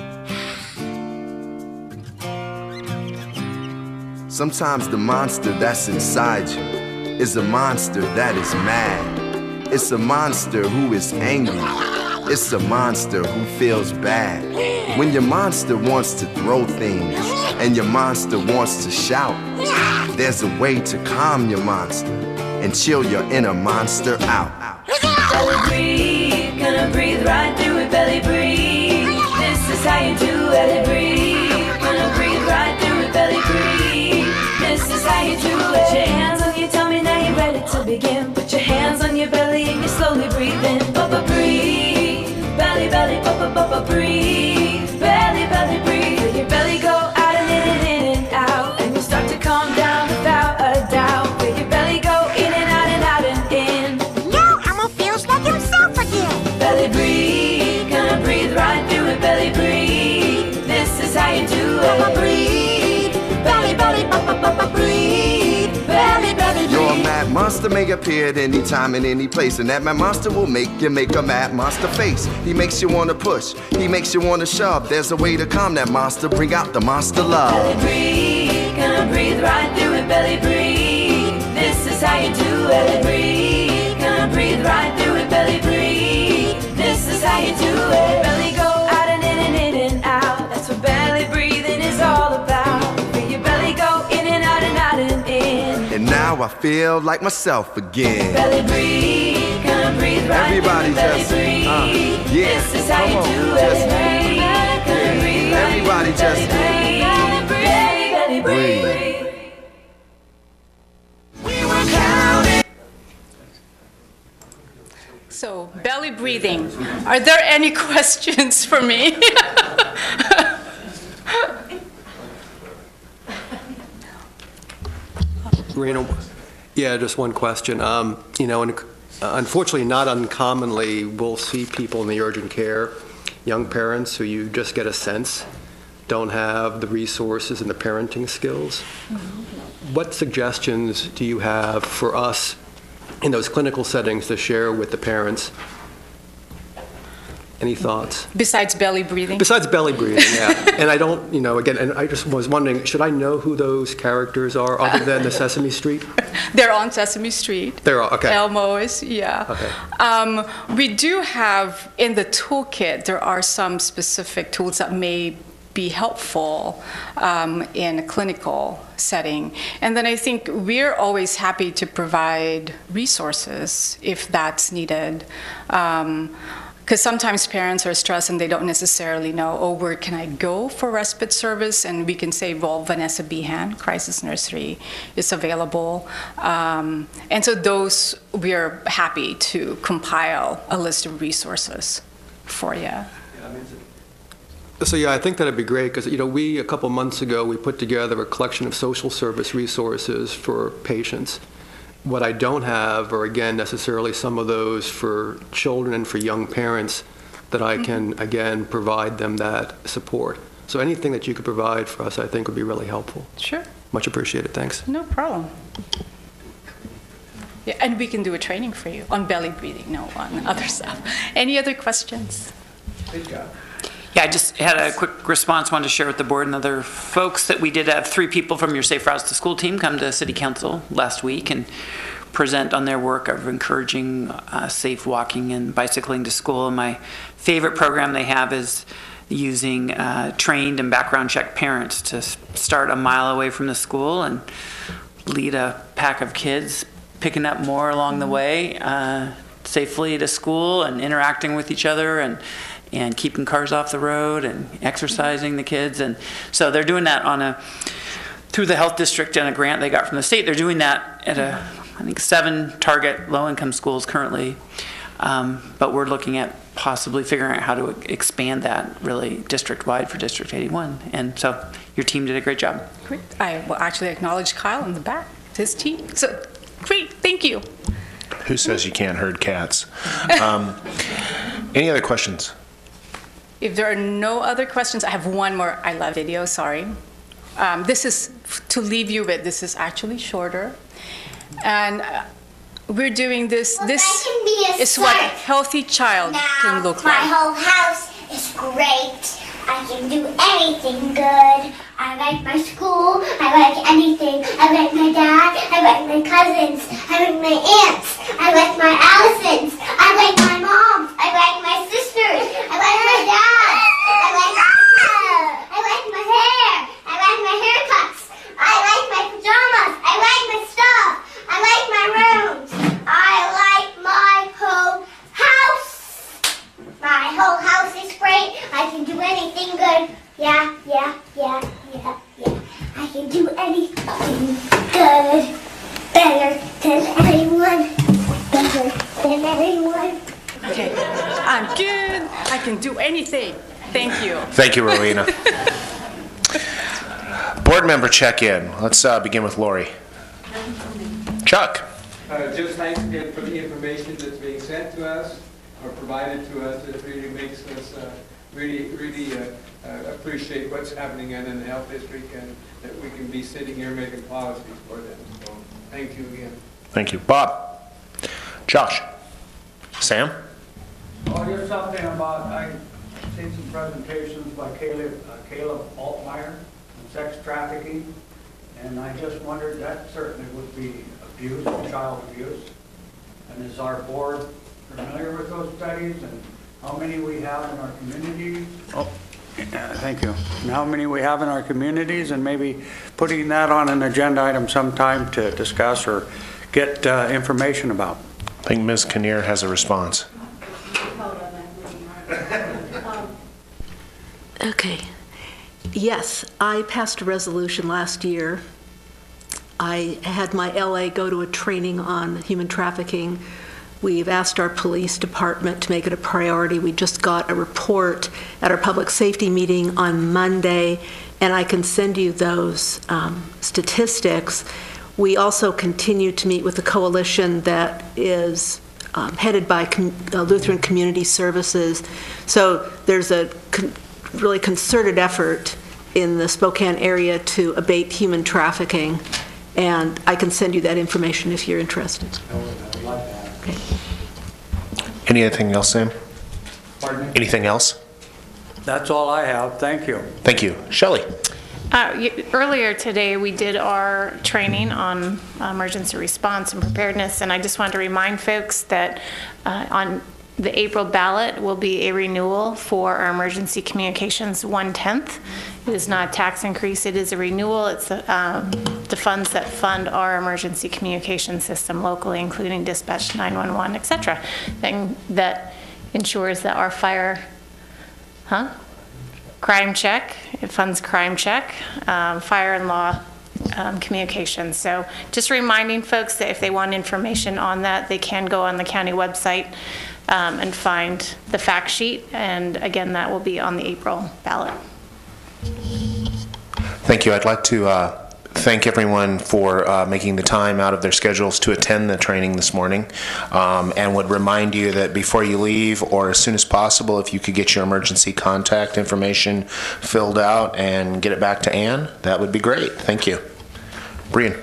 Sometimes the monster that's inside you is a monster that is mad. It's a monster who is angry. It's a monster who feels bad. When your monster wants to throw things and your monster wants to shout, there's a way to calm your monster and chill your inner monster out. Belly breathe, gonna breathe right through it, belly breathe. This is how you do belly breathe. Gonna breathe right through it, belly breathe. This is how you do it. Put your hands on your tummy, now you're ready to begin. Put your hands on your belly and you slowly breathe in. Bubba breathe, belly, belly, bubba, bubba breathe. Belly, belly breathe. Let your belly go out and in and in and out. And you start to calm down without a doubt. Let your belly go in and out and out and in. Now Elmo feels like himself again. Belly breathe, gonna breathe right through it, belly breathe. This is how you do it. Bubba breathe, belly, belly, bubba, bubba breathe. Belly, belly breathe. Your mad monster may appear at any time in any place, and that mad monster will make you make a mad monster face. He makes you wanna push, he makes you wanna shove. There's a way to calm that monster, bring out the monster love. Belly breathe, gonna breathe right through it, belly breathe. This is how you do it. Belly breathe, gonna breathe right through it, belly breathe. This is how you do it. Belly go out and in and in and out. That's what belly breathing is all about. Feel your belly go in and out and out and in. And now I feel like myself again. Belly breathe, gonna breathe right Everybody through it, belly just, breathe. uh, yeah, This is how come you on, do just, it. Belly breathe, gonna breathe right everybody through it, just, belly breathe. Belly breathe, belly breathe. breathe. So, belly breathing. Are there any questions for me? Rena, yeah, just one question. Um, you know, and, uh, unfortunately, not uncommonly, we'll see people in the urgent care, young parents who you just get a sense don't have the resources and the parenting skills. Mm-hmm. What suggestions do you have for us in those clinical settings to share with the parents. Any thoughts? Besides belly breathing? Besides belly breathing, yeah. And I don't, you know, again, and I just was wondering, should I know who those characters are other than the Sesame Street? They're on Sesame Street. They're all, okay. Elmo is, yeah. Okay. Um, we do have, in the toolkit, there are some specific tools that may be helpful um, in a clinical setting. And then I think we're always happy to provide resources if that's needed. Um, Because sometimes parents are stressed and they don't necessarily know, oh, where can I go for respite service? And we can say, well, Vanessa Behan, Crisis Nursery, is available. Um, and so those, we're happy to compile a list of resources for you. So yeah, I think that'd be great because, you know, we, a couple months ago, we put together a collection of social service resources for patients. What I don't have are, again, necessarily some of those for children and for young parents that I can, again, provide them that support. So anything that you could provide for us, I think, would be really helpful. Sure. Much appreciated. Thanks. No problem. Yeah, and we can do a training for you on belly breathing, no, on other stuff. Any other questions? Good job. Yeah, I just had a quick response, wanted to share with the board and other folks that we did have three people from your Safe Routes to School team come to City Council last week and present on their work of encouraging uh, safe walking and bicycling to school. And my favorite program they have is using uh, trained and background checked parents to start a mile away from the school and lead a pack of kids, picking up more along the way uh, safely to school and interacting with each other and and keeping cars off the road and exercising the kids. And so they're doing that on a, through the health district and a grant they got from the state. They're doing that at a, I think, seven target low-income schools currently. Um, but we're looking at possibly figuring out how to expand that really district-wide for District eighty-one. And so your team did a great job. Great. I will actually acknowledge Kyle in the back, his team. So great, thank you. Who says you can't herd cats? Um, any other questions? If there are no other questions, I have one more. I love video, sorry. Um, this is, to leave you with, this is actually shorter. And uh, we're doing this, well, this is start. what a healthy child now, can look my like. My whole house is great. I can do anything good. I like my school. I like anything. I like my dad. I like my cousins. I like my aunts. I like my Allisons. I like my moms. I like my sisters. I like my dad. I like uh, I like my hair. I like my haircuts. I like my pajamas. I like my stuff. I like my rooms. I like my whole house. My whole house is great. I can do anything good. Yeah, yeah, yeah, yeah, yeah. I can do anything good. Better than everyone. Better than everyone. Okay, I'm good. I can do anything. Thank you. Thank you, Rowena. Board member check-in. Let's uh, begin with Lori. Chuck. Uh, just thanks again for the information that's being sent to us or provided to us. It really makes us uh, really, really uh, uh, appreciate what's happening in the health district and that we can be sitting here making policies for them. So thank you again. Thank you. Bob. Josh. Sam. Well, here's something about, I've seen some presentations by Caleb, uh, Caleb Altmeyer on sex trafficking, and I just wondered, that certainly would be abuse, child abuse. And is our board familiar with those studies and how many we have in our communities? Oh, uh, thank you. And how many we have in our communities, and maybe putting that on an agenda item sometime to discuss or get uh, information about. I think Miz Kinnear has a response. Okay. Yes, I passed a resolution last year. I had my L A go to a training on human trafficking. We've asked our police department to make it a priority. We just got a report at our public safety meeting on Monday, and I can send you those um, statistics. We also continue to meet with the coalition that is um, headed by Com- uh, Lutheran Community Services. So there's a con- really concerted effort in the Spokane area to abate human trafficking. And I can send you that information if you're interested. Okay. Anything else, Sam? Pardon me? Anything else? That's all I have. Thank you. Thank you. Shelley? Uh, y- Earlier today, we did our training on emergency response and preparedness, and I just wanted to remind folks that uh, on the April ballot will be a renewal for our emergency communications one-tenth. It is not a tax increase, it is a renewal. It's the, um, the funds that fund our emergency communication system locally, including dispatch nine one one, et cetera. Thing that ensures that our fire, huh? Crime check, it funds crime check, um, fire and law um, communications. So just reminding folks that if they want information on that, they can go on the county website um, and find the fact sheet. And again, that will be on the April ballot. Thank you. I'd like to uh, thank everyone for uh, making the time out of their schedules to attend the training this morning, um, and would remind you that before you leave, or as soon as possible, if you could get your emergency contact information filled out and get it back to Ann, that would be great. Thank you. Brian.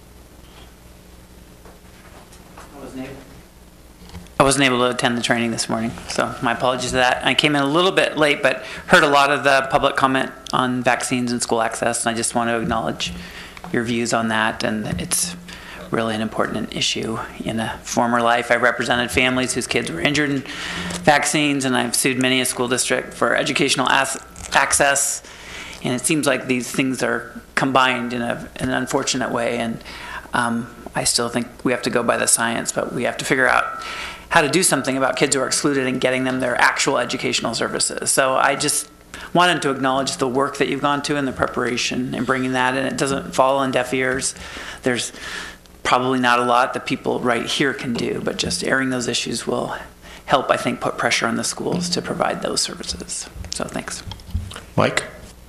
I wasn't able to attend the training this morning, so my apologies for that. I came in a little bit late, but heard a lot of the public comment on vaccines and school access, and I just want to acknowledge your views on that, and it's really an important issue. In a former life, I represented families whose kids were injured in vaccines, and I've sued many a school district for educational access, and it seems like these things are combined in, a, in an unfortunate way, and um, I still think we have to go by the science, but we have to figure out how to do something about kids who are excluded and getting them their actual educational services. So I just wanted to acknowledge the work that you've gone to in the preparation and bringing that in. It doesn't fall on deaf ears. There's probably not a lot that people right here can do, but just airing those issues will help, I think, put pressure on the schools to provide those services. So thanks. Mike?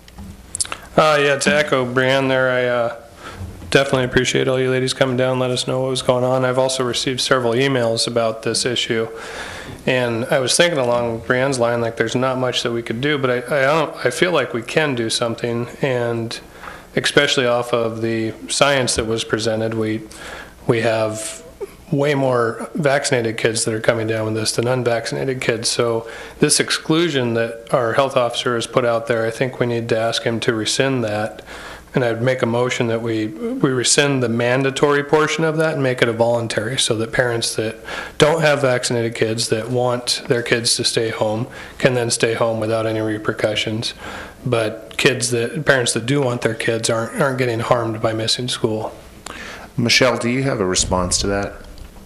Uh, yeah, to echo Brianne there, I uh, definitely appreciate all you ladies coming down, let us know what was going on. I've also received several emails about this issue, and I was thinking along Brianne's line, like there's not much that we could do, but I, I don't, I feel like we can do something, and especially off of the science that was presented, we we have way more vaccinated kids that are coming down with this than unvaccinated kids. So this exclusion that our health officer has put out there, I think we need to ask him to rescind that. And I'd make a motion that we, we rescind the mandatory portion of that and make it a voluntary, so that parents that don't have vaccinated kids that want their kids to stay home can then stay home without any repercussions. But kids that, parents that do want their kids aren't, aren't getting harmed by missing school. Michelle, do you have a response to that?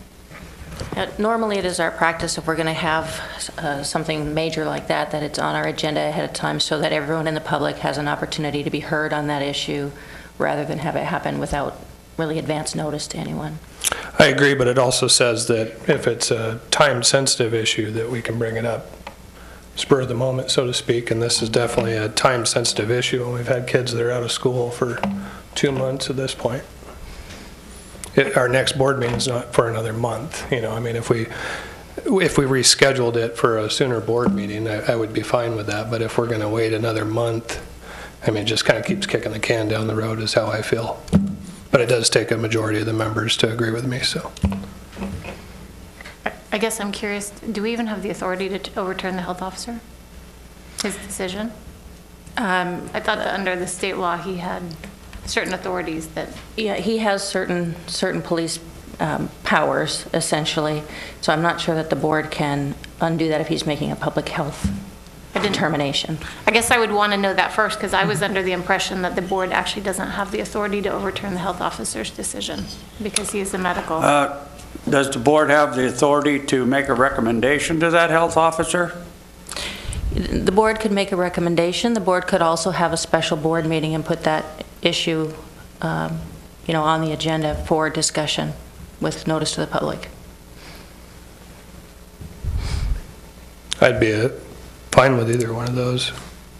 Uh, Normally, it is our practice, if we're going to have uh, something major like that, that it's on our agenda ahead of time so that everyone in the public has an opportunity to be heard on that issue, rather than have it happen without really advance notice to anyone. I agree, but it also says that if it's a time-sensitive issue, that we can bring it up spur of the moment, so to speak, and this is definitely a time-sensitive issue, and we've had kids that are out of school for two months at this point. It, our next board meeting is not for another month. You know, I mean, if we if we rescheduled it for a sooner board meeting, I, I would be fine with that. But if we're going to wait another month, I mean, it just kind of keeps kicking the can down the road, is how I feel. But it does take a majority of the members to agree with me. So, I guess I'm curious, do we even have the authority to t- overturn the health officer? His decision? Um, I thought that under the state law he had certain authorities that... Yeah, he has certain certain police um, powers, essentially. So I'm not sure that the board can undo that if he's making a public health determination. I guess I would want to know that first, because I was under the impression that the board actually doesn't have the authority to overturn the health officer's decision, because he is the medical... Uh, does the board have the authority to make a recommendation to that health officer? The board could make a recommendation. The board could also have a special board meeting and put that issue, um, you know, on the agenda for discussion with notice to the public. I'd be uh, fine with either one of those.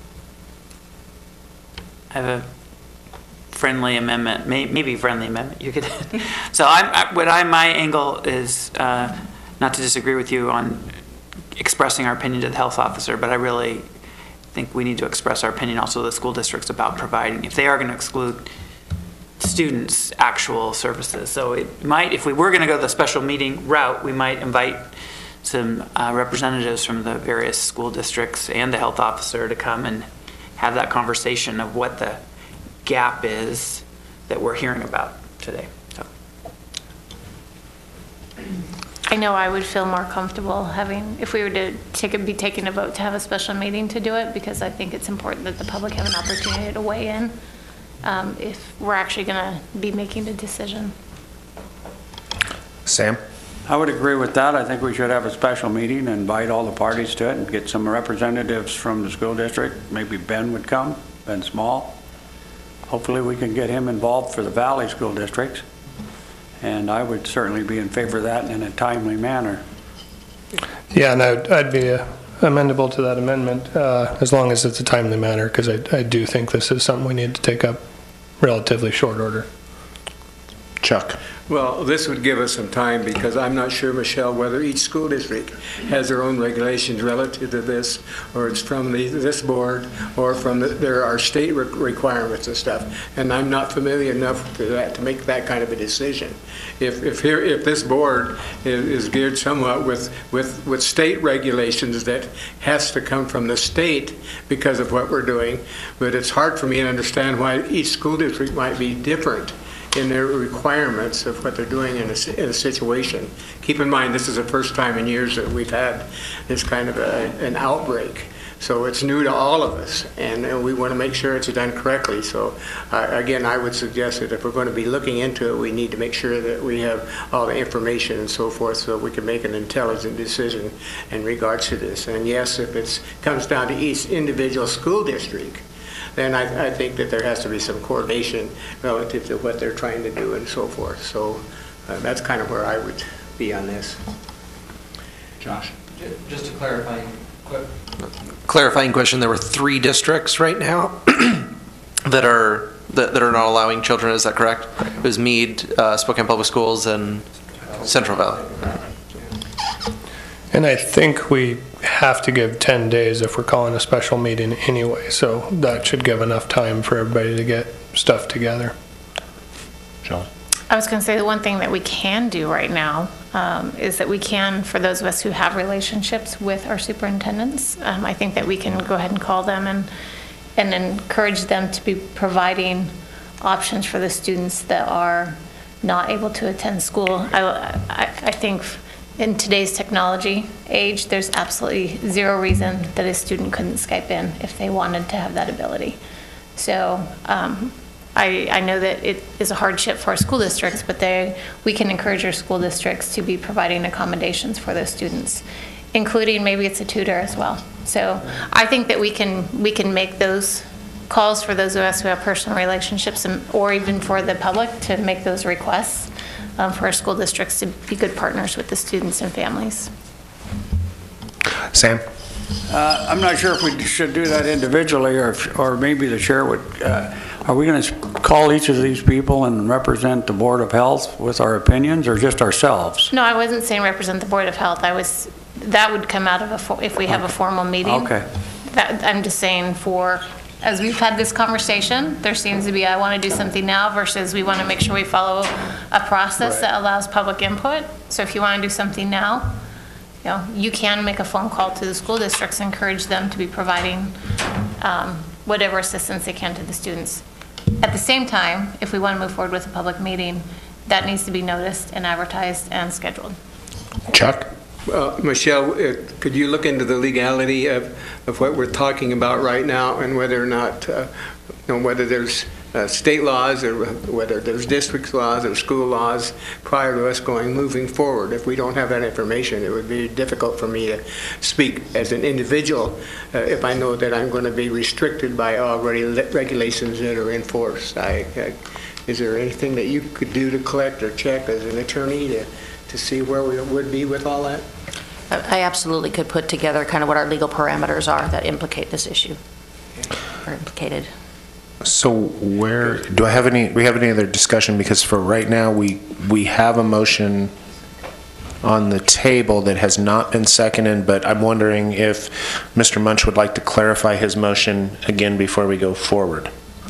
I have a friendly amendment, may, maybe friendly amendment. You could. So I'm, I, what I my angle is uh, not to disagree with you on expressing our opinion to the health officer, but I really think we need to express our opinion also to the school districts about providing, if they are going to exclude students' actual services. So it might, if we were going to go the special meeting route, we might invite some uh, representatives from the various school districts and the health officer to come and have that conversation of what the gap is that we're hearing about today. So. I know I would feel more comfortable having, if we were to take a, be taking a vote to have a special meeting to do it, because I think it's important that the public have an opportunity to weigh in um, if we're actually going to be making the decision. Sam? I would agree with that. I think we should have a special meeting and invite all the parties to it and get some representatives from the school district. Maybe Ben would come, Ben Small. Hopefully we can get him involved for the Valley School Districts. And I would certainly be in favor of that in a timely manner. Yeah, and I'd, I'd be uh, amendable to that amendment uh, as long as it's a timely manner, because I, I do think this is something we need to take up relatively short order. Chuck? Well, this would give us some time, because I'm not sure, Michelle, whether each school district has their own regulations relative to this, or it's from the, this board, or from the, there are state re requirements and stuff. And I'm not familiar enough to that to make that kind of a decision. If if here if this board is, is geared somewhat with with with state regulations that has to come from the state because of what we're doing, but it's hard for me to understand why each school district might be different in their requirements of what they're doing in a, in a situation. Keep in mind, this is the first time in years that we've had this kind of a, an outbreak. So it's new to all of us, and, and we want to make sure it's done correctly. So uh, again, I would suggest that if we're going to be looking into it, we need to make sure that we have all the information and so forth so we can make an intelligent decision in regards to this. And yes, if it comes down to each individual school district, then I, I think that there has to be some coordination relative to what they're trying to do and so forth. So uh, that's kind of where I would be on this. Josh? Just a clarifying, clarifying question. There were three districts right now that are that, that are not allowing children. Is that correct? It was Meade, uh, Spokane Public Schools, and Central Valley. And I think we have to give ten days if we're calling a special meeting anyway, so that should give enough time for everybody to get stuff together. John? I was going to say the one thing that we can do right now um, is that we can, for those of us who have relationships with our superintendents, um, I think that we can go ahead and call them and, and encourage them to be providing options for the students that are not able to attend school. I, I, I think in today's technology age, there's absolutely zero reason that a student couldn't Skype in if they wanted to have that ability. So um, I, I know that it is a hardship for our school districts, but they, we can encourage our school districts to be providing accommodations for those students, including maybe it's a tutor as well. So I think that we can, we can make those calls for those of us who have personal relationships, and, or even for the public to make those requests. Um, for our school districts to be good partners with the students and families. Sam? Uh, I'm not sure if we should do that individually, or if, or maybe the chair would. Uh, are we going to call each of these people and represent the Board of Health with our opinions, or just ourselves? No, I wasn't saying represent the Board of Health. I was, that would come out of a, if we have a formal meeting. Okay. That, I'm just saying for, as we've had this conversation, there seems to be, I want to do something now versus we want to make sure we follow a process Right. that allows public input. So if you want to do something now, you know, you can make a phone call to the school districts, encourage them to be providing um, whatever assistance they can to the students. At the same time, if we want to move forward with a public meeting, that needs to be noticed and advertised and scheduled. Chuck? Uh, Michelle, uh, could you look into the legality of, of what we're talking about right now, and whether or not, uh, you know, whether there's uh, state laws or whether there's district laws or school laws prior to us going moving forward? If we don't have that information, it would be difficult for me to speak as an individual uh, if I know that I'm going to be restricted by already regulations that are in force. I, I, is there anything that you could do to collect or check as an attorney to, to see where we would be with all that? I absolutely could put together kind of what our legal parameters are that implicate this issue, or implicated. So where, do I have any, we have any other discussion? Because for right now, we, we have a motion on the table that has not been seconded, but I'm wondering if Mister Munch would like to clarify his motion again before we go forward.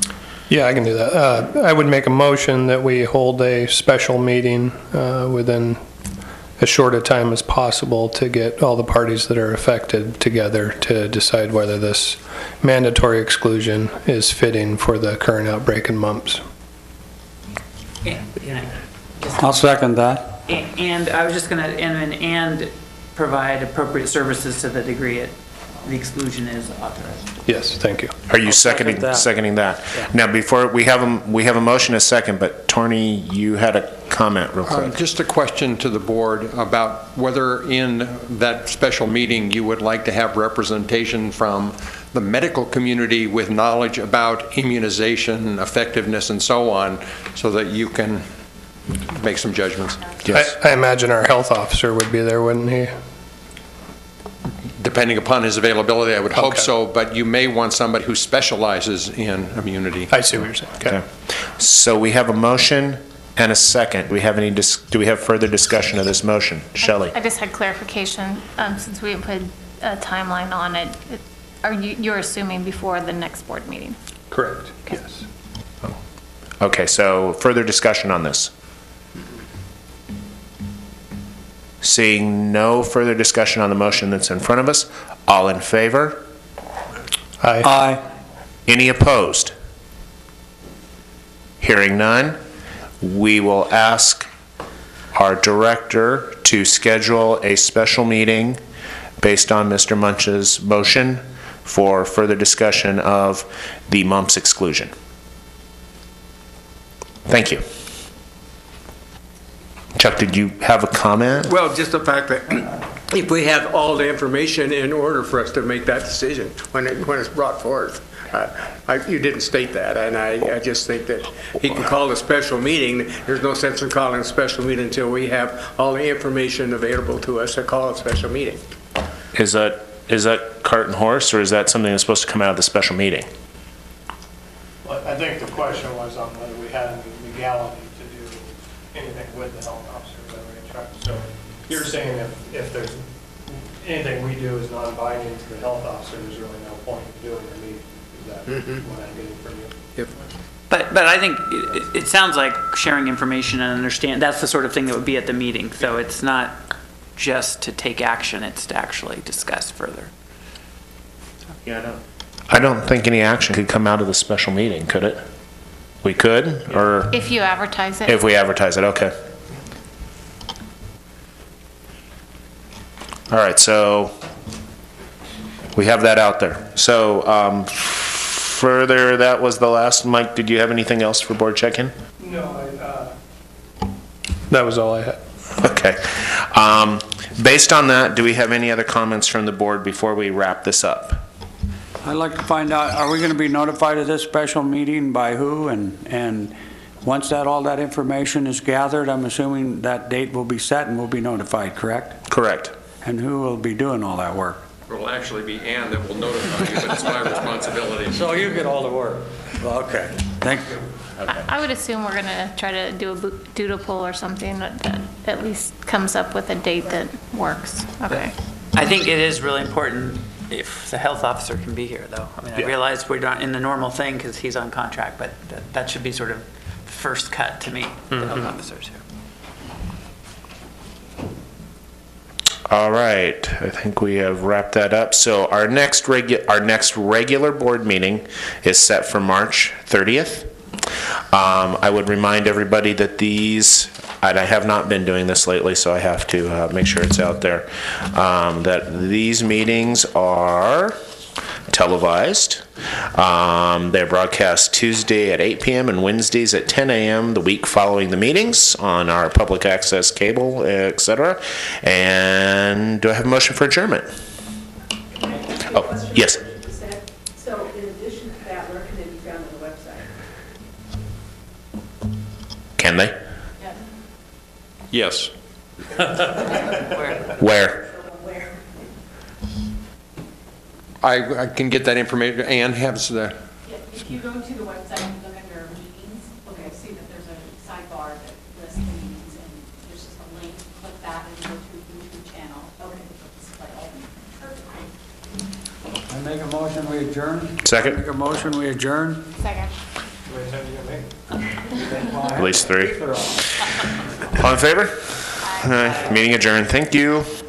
Yeah, I can do that. Uh, I would make a motion that we hold a special meeting uh, within as short a time as possible to get all the parties that are affected together to decide whether this mandatory exclusion is fitting for the current outbreak in mumps. Yeah, yeah. I'll second that. A- And I was just going to, and, and provide appropriate services to the degree it, the exclusion is authorized. Yes, thank you. Are you seconding, seconding that? Now, before, we have a, we have a motion a second, but Torney, you had a comment real Uh, quick. Just a question to the board about whether in that special meeting you would like to have representation from the medical community with knowledge about immunization, effectiveness, and so on, so that you can make some judgments. Yes. I, I imagine our health officer would be there, wouldn't he? Depending upon his availability, I would hope Okay. so, but you may want somebody who specializes in immunity. I see what you're saying. Okay. So we have a motion and a second. Do we have any, dis- do we have further discussion of this motion? Shelley? I just had clarification, um, since we didn't put a timeline on it. It- Are you, you're assuming before the next board meeting? Correct, yes. Okay, so further discussion on this? Seeing no further discussion on the motion that's in front of us, all in favor? Aye. Aye. Any opposed? Hearing none, we will ask our director to schedule a special meeting based on Mister Munch's motion for further discussion of the mumps exclusion. Thank you. Chuck, did you have a comment? Well, just the fact that if we have all the information in order for us to make that decision when it, when it's brought forth. Uh, I, you didn't state that, and I, I just think that he can call a special meeting. There's no sense in calling a special meeting until we have all the information available to us to call a special meeting. Is that, is that cart and horse, or is that something that's supposed to come out of the special meeting? Well, I think the question was on whether we had any legality to do anything with the health officer. Is that right, Chuck? So you're saying if, if there's anything we do is non-binding to the health officer, there's really no point in doing the meeting. Is that Mm-hmm. what I'm getting from you? Yep. But, but I think it, it sounds like sharing information and understand, that's the sort of thing that would be at the meeting. So it's not just to take action, it's to actually discuss further. Yeah, I don't. I don't think any action could come out of the special meeting, could it? We could, or? If you advertise it. If we advertise it, okay. All right, so we have that out there. So um, further, that was the last. Mike, did you have anything else for board check-in? No, I, uh, that was all I had. Okay. Um, based on that, do we have any other comments from the board before we wrap this up? I'd like to find out, are we going to be notified of this special meeting by who? And, and once that, all that information is gathered, I'm assuming that date will be set and we'll be notified, correct? Correct. And who will be doing all that work? It will actually be Ann that will notify you, but it's my responsibility. So you get all the work? Okay, thank you. I I would assume we're going to try to do a bo- doodle poll or something that that at least comes up with a date that works. Okay. I think it is really important if the health officer can be here, though. I mean, I Yeah. realize we're not in the normal thing because he's on contract, but that, that should be sort of first cut to me, the health officers here. All right, I think we have wrapped that up. So our next regu- our next regular board meeting is set for March thirtieth. Um, I would remind everybody that these, and I have not been doing this lately, so I have to uh, make sure it's out there, um, that these meetings are televised. Um, they're broadcast Tuesday at eight p.m. and Wednesdays at ten a.m. the week following the meetings on our public access cable, et cetera. And do I have a motion for adjournment? Oh, yes. So in addition to that, where can they be found on the website? Can they? Yes. Where? Where? I, I can get that information. Ann has the, If you go to the website and look under meetings, okay, see that there's a sidebar that lists the meetings, and there's just a link, click that, and go to the YouTube channel. Okay, display all the. I make a motion, we adjourn? Second. Make a motion, we adjourn? Second. At least three. All in favor? All right, meeting adjourned. Thank you.